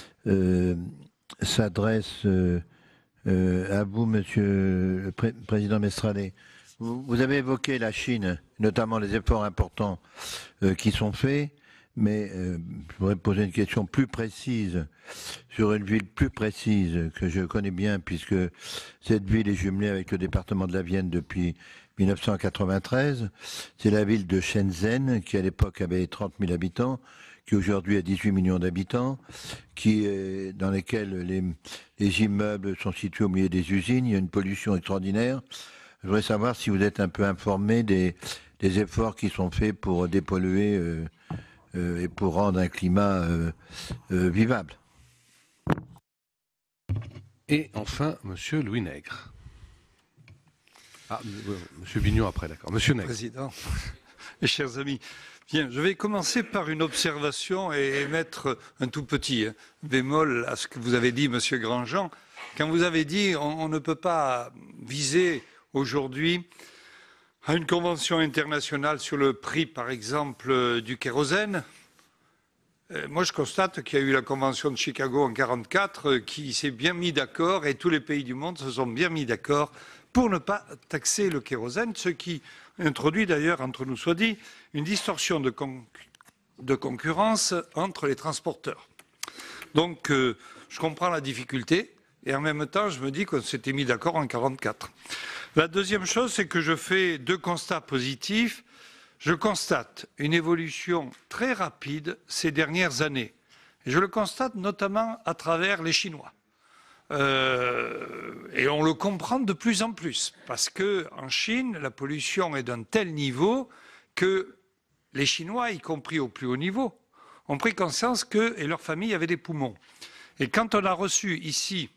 s'adresse à vous, Monsieur le Président Mestrallet. Vous avez évoqué la Chine, notamment les efforts importants qui sont faits, mais je voudrais poser une question plus précise sur une ville plus précise que je connais bien, puisque cette ville est jumelée avec le département de la Vienne depuis 1993. C'est la ville de Shenzhen, qui à l'époque avait 30 000 habitants, qui aujourd'hui a 18 millions d'habitants, dans lesquels les immeubles sont situés au milieu des usines. Il y a une pollution extraordinaire. Je voudrais savoir si vous êtes un peu informé des efforts qui sont faits pour dépolluer et pour rendre un climat vivable. Et enfin, Monsieur Louis Nègre. Ah, Monsieur Bignon après, d'accord. Monsieur Nègre. Président, mes chers amis, bien, je vais commencer par une observation et mettre un tout petit bémol à ce que vous avez dit, Monsieur Grandjean. Quand vous avez dit on ne peut pas viser aujourd'hui à une convention internationale sur le prix, par exemple, du kérosène. Moi, je constate qu'il y a eu la convention de Chicago en 1944 qui s'est bien mis d'accord et tous les pays du monde se sont bien mis d'accord pour ne pas taxer le kérosène, ce qui introduit d'ailleurs, entre nous soit dit, une distorsion de concurrence entre les transporteurs. Donc, je comprends la difficulté et en même temps, je me dis qu'on s'était mis d'accord en 1944. La deuxième chose, c'est que je fais deux constats positifs. Je constate une évolution très rapide ces dernières années. Et je le constate notamment à travers les Chinois. Et on le comprend de plus en plus, parce qu'en Chine, la pollution est d'un tel niveau que les Chinois, y compris au plus haut niveau, ont pris conscience qu'eux et leurs familles avaient des poumons. Et quand on a reçu ici,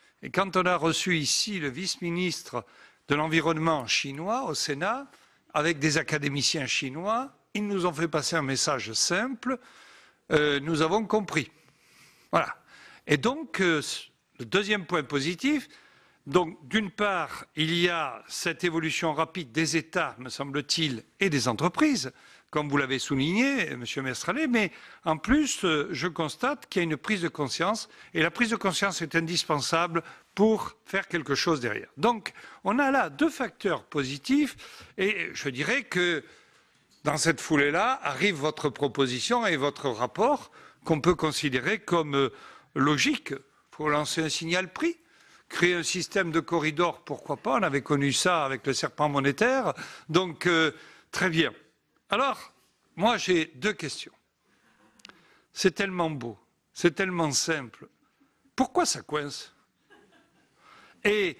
le vice-ministre de l'environnement chinois au Sénat, avec des académiciens chinois, ils nous ont fait passer un message simple, nous avons compris. Voilà. Et donc, le deuxième point positif, donc d'une part, il y a cette évolution rapide des États, me semble-t-il, et des entreprises, comme vous l'avez souligné, Monsieur Mestrallet, mais en plus, je constate qu'il y a une prise de conscience, et la prise de conscience est indispensable pour faire quelque chose derrière. Donc, on a là deux facteurs positifs, et je dirais que dans cette foulée-là arrive votre proposition et votre rapport, qu'on peut considérer comme logique. Il faut lancer un signal prix, créer un système de corridor, pourquoi pas, on avait connu ça avec le serpent monétaire, donc très bien. Alors, moi j'ai deux questions. C'est tellement beau, c'est tellement simple. Pourquoi ça coince? Et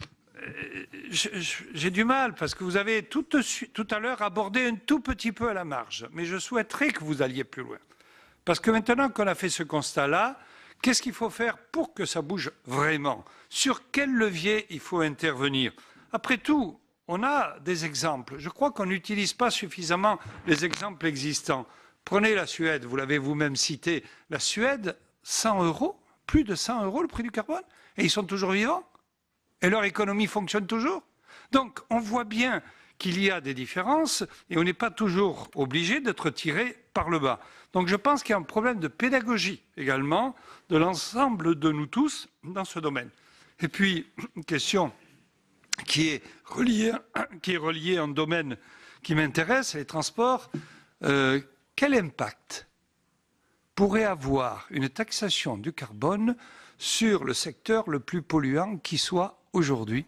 j'ai du mal, parce que vous avez tout à l'heure abordé un tout petit peu à la marge, mais je souhaiterais que vous alliez plus loin. Parce que maintenant qu'on a fait ce constat-là, qu'est-ce qu'il faut faire pour que ça bouge vraiment? Sur quel levier il faut intervenir? Après tout, on a des exemples. Je crois qu'on n'utilise pas suffisamment les exemples existants. Prenez la Suède, vous l'avez vous-même cité. La Suède, 100 €, plus de 100 € le prix du carbone, et ils sont toujours vivants. Et leur économie fonctionne toujours. Donc, on voit bien qu'il y a des différences et on n'est pas toujours obligé d'être tiré par le bas. Donc, je pense qu'il y a un problème de pédagogie également de l'ensemble de nous tous dans ce domaine. Et puis, une question qui est reliée à un domaine qui m'intéresse, les transports. Quel impact pourrait avoir une taxation du carbone sur le secteur le plus polluant qui soit aujourd'hui?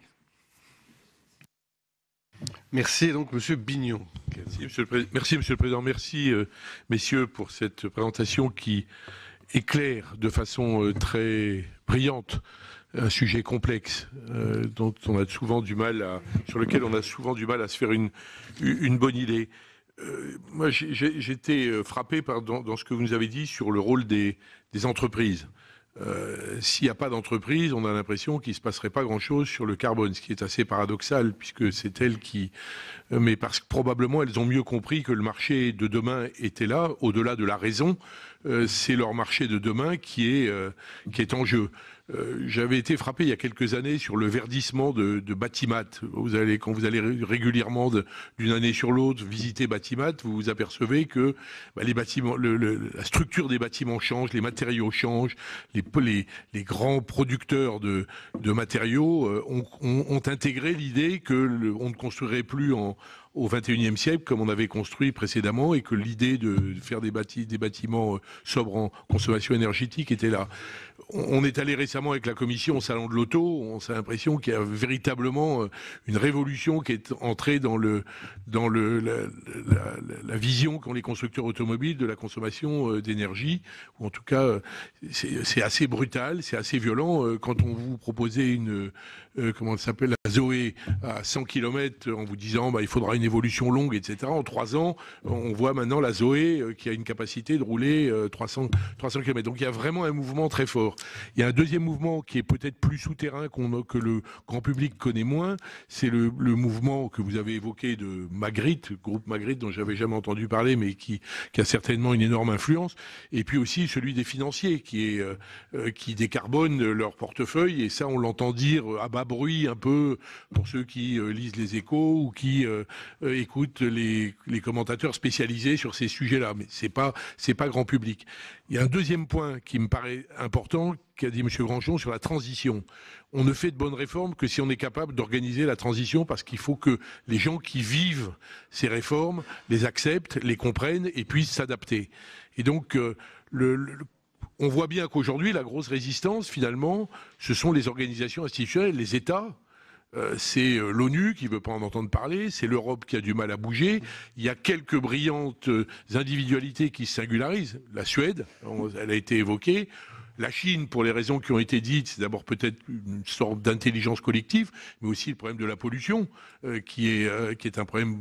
Merci, donc Monsieur Bignon. Merci Monsieur le Président, merci messieurs pour cette présentation qui éclaire de façon très brillante un sujet complexe dont on a souvent du mal sur lequel on a souvent du mal à se faire une bonne idée. Moi, j'étais frappé dans ce que vous nous avez dit sur le rôle des entreprises. S'il n'y a pas d'entreprise, on a l'impression qu'il ne se passerait pas grand-chose sur le carbone, ce qui est assez paradoxal, puisque c'est elles qui... Mais parce que probablement, elles ont mieux compris que le marché de demain était là, au-delà de la raison. C'est leur marché de demain qui est en jeu. J'avais été frappé il y a quelques années sur le verdissement de Batimat. Quand vous allez régulièrement d'une année sur l'autre visiter Batimat, vous vous apercevez que les bâtiments, la structure des bâtiments change, les matériaux changent, les grands producteurs de matériaux ont intégré l'idée que on ne construirait plus au XXIe siècle, comme on avait construit précédemment, et que l'idée de faire des bâtiments sobres en consommation énergétique était là. On est allé récemment avec la commission au salon de l'auto, on a l'impression qu'il y a véritablement une révolution qui est entrée dans la vision qu'ont les constructeurs automobiles de la consommation d'énergie, ou en tout cas c'est assez brutal, c'est assez violent quand on vous proposait comment ça s'appelle, la Zoé à 100 km en vous disant il faudra une évolution longue, etc. En 3 ans, on voit maintenant la Zoé qui a une capacité de rouler 300 km. Donc il y a vraiment un mouvement très fort. Il y a un deuxième mouvement qui est peut-être plus souterrain que le grand public connaît moins, c'est le mouvement que vous avez évoqué de Magritte, groupe Magritte dont j'avais jamais entendu parler, mais qui a certainement une énorme influence, et puis aussi celui des financiers qui décarbonent leur portefeuille, et ça on l'entend dire à bas bruit un peu pour ceux qui lisent les Échos ou qui écoutent les commentateurs spécialisés sur ces sujets-là, mais c'est pas grand public. Il y a un deuxième point qui me paraît important, qu'a dit M. Grandjean sur la transition. On ne fait de bonnes réformes que si on est capable d'organiser la transition, parce qu'il faut que les gens qui vivent ces réformes les acceptent, les comprennent et puissent s'adapter. Et donc, on voit bien qu'aujourd'hui, la grosse résistance, finalement, ce sont les organisations institutionnelles, les États. C'est l'ONU qui ne veut pas en entendre parler, c'est l'Europe qui a du mal à bouger. Il y a quelques brillantes individualités qui se singularisent. La Suède, elle a été évoquée. La Chine, pour les raisons qui ont été dites, c'est d'abord peut-être une sorte d'intelligence collective, mais aussi le problème de la pollution, qui est un problème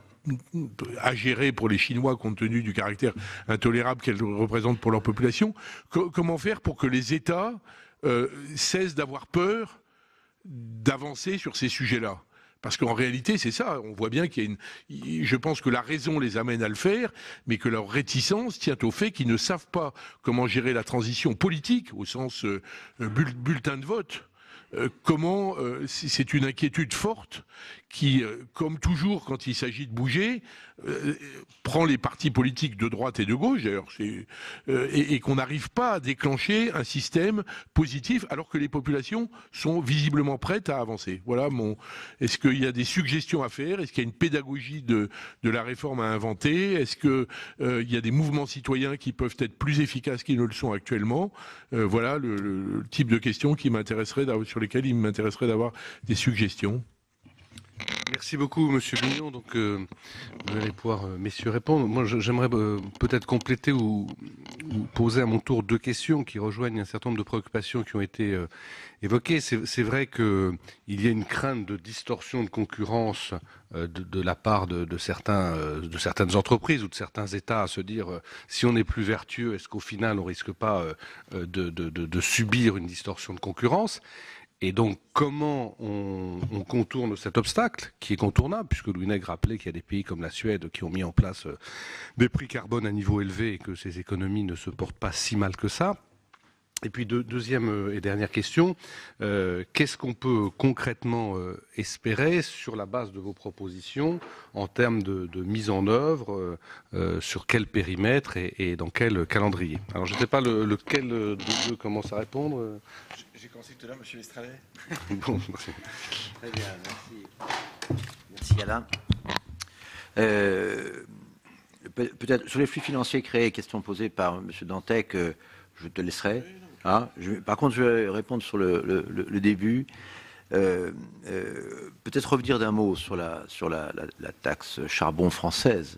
à gérer pour les Chinois compte tenu du caractère intolérable qu'elle représente pour leur population. Comment faire pour que les États cessent d'avoir peur d'avancer sur ces sujets-là? Parce qu'en réalité, c'est ça. On voit bien qu'il y a je pense que la raison les amène à le faire, mais que leur réticence tient au fait qu'ils ne savent pas comment gérer la transition politique, au sens bulletin de vote. C'est une inquiétude forte qui, comme toujours quand il s'agit de bouger, prend les partis politiques de droite et de gauche, d'ailleurs, et qu'on n'arrive pas à déclencher un système positif alors que les populations sont visiblement prêtes à avancer. Voilà Est-ce qu'il y a des suggestions à faire? Est-ce qu'il y a une pédagogie de la réforme à inventer? Est-ce qu'il y a des mouvements citoyens qui peuvent être plus efficaces qu'ils ne le sont actuellement? Voilà le type de questions sur lesquelles il m'intéresserait d'avoir des suggestions. Merci beaucoup, Monsieur Bignon. Donc, vous allez pouvoir, messieurs, répondre. Moi, j'aimerais peut-être compléter ou poser à mon tour 2 questions qui rejoignent un certain nombre de préoccupations qui ont été évoquées. C'est vrai qu'il y a une crainte de distorsion de concurrence de la part de certaines entreprises ou de certains États à se dire si on est plus vertueux, est-ce qu'au final on risque pas de subir une distorsion de concurrence? Et donc, comment on contourne cet obstacle, qui est contournable, puisque Louis Nègre rappelait qu'il y a des pays comme la Suède qui ont mis en place des prix carbone à niveau élevé et que ces économies ne se portent pas si mal que ça. Et puis, deuxième et dernière question, qu'est-ce qu'on peut concrètement espérer sur la base de vos propositions en termes de mise en œuvre, sur quel périmètre et dans quel calendrier? Alors, je ne sais pas lequel de deux commence à répondre. J'ai commencé tout à l'heure, M. Lestralet. Bon, très bien, merci. Merci Alain. Peut-être sur les flux financiers créés, question posée par M. Dantec, je te laisserai. Par contre, je vais répondre sur le début. Peut-être revenir d'un mot sur la taxe charbon française.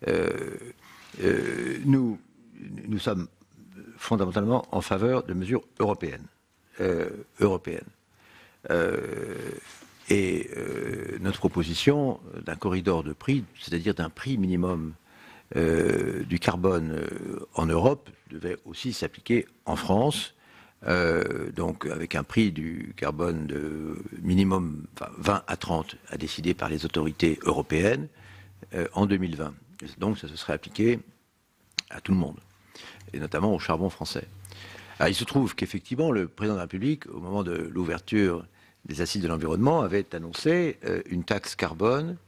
Nous sommes fondamentalement en faveur de mesures européennes. notre proposition d'un corridor de prix, c'est-à-dire d'un prix minimum du carbone en Europe, devait aussi s'appliquer en France, donc avec un prix du carbone de minimum 20 à 30 à décider par les autorités européennes en 2020. Donc ça se serait appliqué à tout le monde, et notamment au charbon français. Alors, il se trouve qu'effectivement, le président de la République, au moment de l'ouverture des assises de l'environnement, avait annoncé une taxe carbone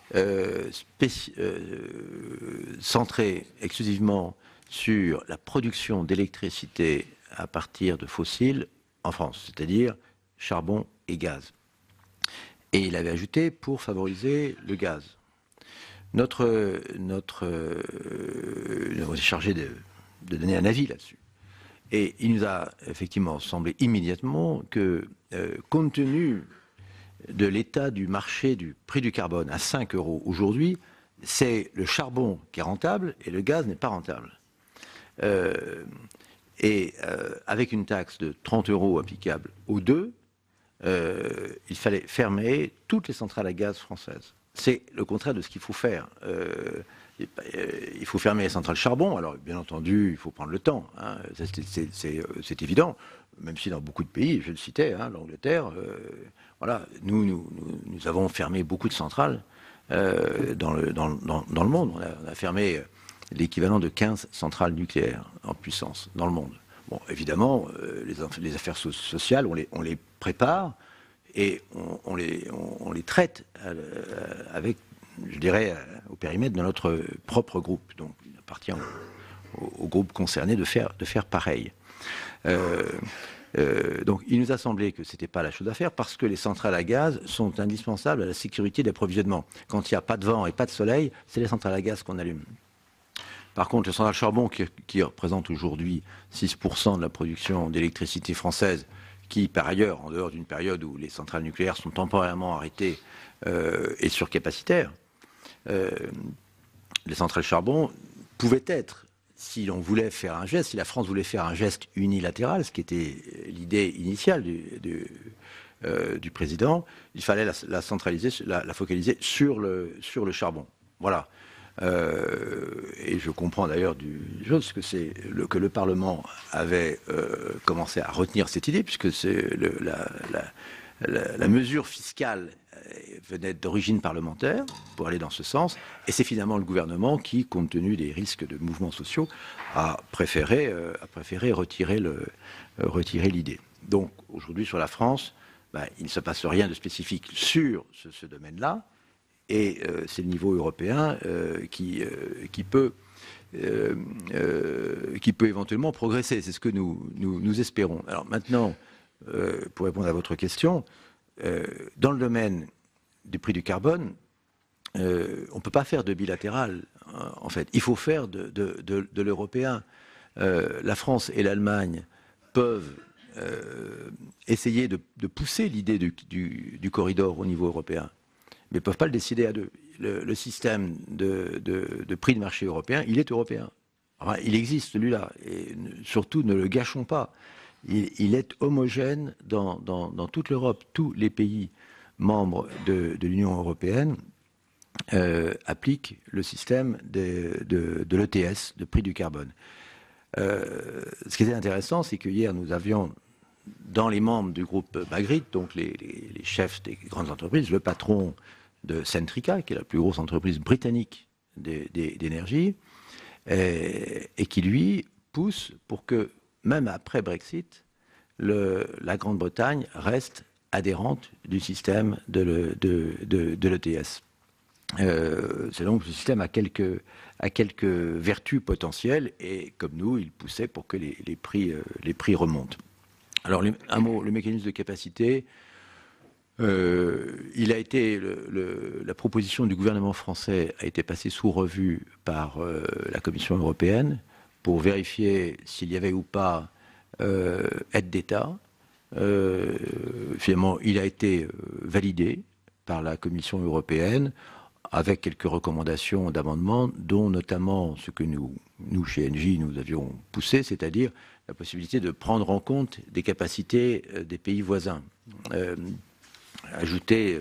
centrée exclusivement sur la production d'électricité à partir de fossiles en France, c'est-à-dire charbon et gaz. Et il avait ajouté pour favoriser le gaz. Nous est chargé de donner un avis là-dessus. Et il nous a effectivement semblé immédiatement que, compte tenu de l'état du marché du prix du carbone à 5 € aujourd'hui, c'est le charbon qui est rentable et le gaz n'est pas rentable. Avec une taxe de 30 € applicable aux deux, il fallait fermer toutes les centrales à gaz françaises. C'est le contraire de ce qu'il faut faire. Il faut fermer les centrales charbon. Alors, bien entendu, il faut prendre le temps. Hein. C'est évident. Même si dans beaucoup de pays, je le citais, hein, l'Angleterre, voilà, nous avons fermé beaucoup de centrales dans le monde. On a fermé l'équivalent de 15 centrales nucléaires en puissance dans le monde. Bon, évidemment, les affaires sociales, on les prépare et on les traite avec, je dirais, au périmètre de notre propre groupe. Donc, il appartient au groupe concerné de faire pareil. Donc, il nous a semblé que ce n'était pas la chose à faire parce que les centrales à gaz sont indispensables à la sécurité d'approvisionnement. Quand il n'y a pas de vent et pas de soleil, c'est les centrales à gaz qu'on allume. Par contre, les centrales charbon, qui représentent aujourd'hui 6% de la production d'électricité française, qui, par ailleurs, en dehors d'une période où les centrales nucléaires sont temporairement arrêtées et surcapacitaires, les centrales charbon pouvaient être, si l'on voulait faire un geste, si la France voulait faire un geste unilatéral, ce qui était l'idée initiale du président, il fallait la centraliser, la focaliser sur le charbon. Voilà. Et je comprends d'ailleurs que le Parlement avait commencé à retenir cette idée, puisque c'est la mesure fiscale venait d'origine parlementaire pour aller dans ce sens, et c'est finalement le gouvernement qui, compte tenu des risques de mouvements sociaux, a préféré retirer l'idée. Donc aujourd'hui sur la France, il ne se passe rien de spécifique sur ce domaine-là, et c'est le niveau européen qui peut éventuellement progresser. C'est ce que nous espérons. Alors maintenant, pour répondre à votre question, dans le domaine du prix du carbone, on ne peut pas faire de bilatéral, en fait. Il faut faire de l'européen. La France et l'Allemagne peuvent essayer de pousser l'idée du corridor au niveau européen, mais ne peuvent pas le décider à deux. Le système de prix de marché européen, il est européen. Enfin, il existe celui-là, et surtout ne le gâchons pas. Il est homogène dans toute l'Europe. Tous les pays membres de l'Union européenne appliquent le système de l'ETS, de prix du carbone. Ce qui était intéressant, c'est que hier, nous avions, dans les membres du groupe Magritte, donc les chefs des grandes entreprises, le patron de Centrica, qui est la plus grosse entreprise britannique d'énergie, et qui, lui, pousse pour que, même après Brexit, la Grande-Bretagne reste adhérente du système de l'ETS. C'est donc ce système a quelques vertus potentielles, et comme nous, il poussait pour que les prix remontent. Alors, un mot, le mécanisme de capacité, il a été la proposition du gouvernement français a été passée sous revue par la Commission européenne pour vérifier s'il y avait ou pas aide d'État. Finalement, il a été validé par la Commission européenne avec quelques recommandations d'amendements, dont notamment ce que nous chez Engie, nous avions poussé, c'est-à-dire la possibilité de prendre en compte des capacités des pays voisins. Ajouter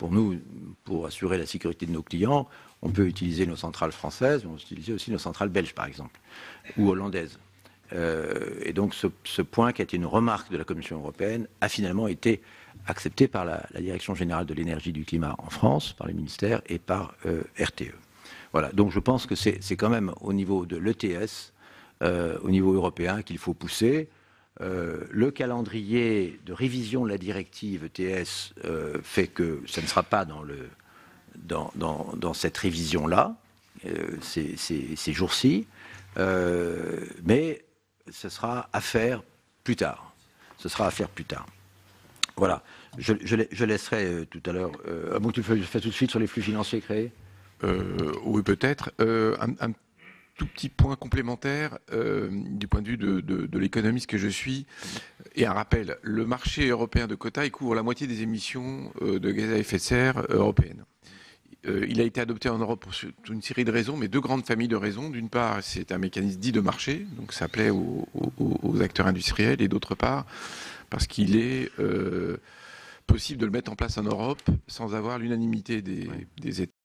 pour nous, pour assurer la sécurité de nos clients, on peut utiliser nos centrales françaises, on peut utiliser aussi nos centrales belges, par exemple, ou hollandaises. Et donc ce point qui a été une remarque de la Commission européenne a finalement été accepté par la Direction générale de l'énergie et du climat en France, par les ministères et par RTE. Voilà, donc je pense que c'est quand même au niveau de l'ETS, au niveau européen, qu'il faut pousser. Le calendrier de révision de la directive ETS fait que ça ne sera pas dans cette révision-là, ces jours-ci, mais ce sera à faire plus tard. Ce sera à faire plus tard. Voilà. Je laisserai tout à l'heure. Bon, tu le fais tout de suite sur les flux financiers créés. Oui, peut-être. Un tout petit point complémentaire du point de vue de l'économiste que je suis, et un rappel. Le marché européen de quotas, il couvre la moitié des émissions de gaz à effet de serre européennes. Il a été adopté en Europe pour une série de raisons, mais deux grandes familles de raisons. D'une part, c'est un mécanisme dit de marché, donc ça plaît aux acteurs industriels, et d'autre part, parce qu'il est possible de le mettre en place en Europe sans avoir l'unanimité des États.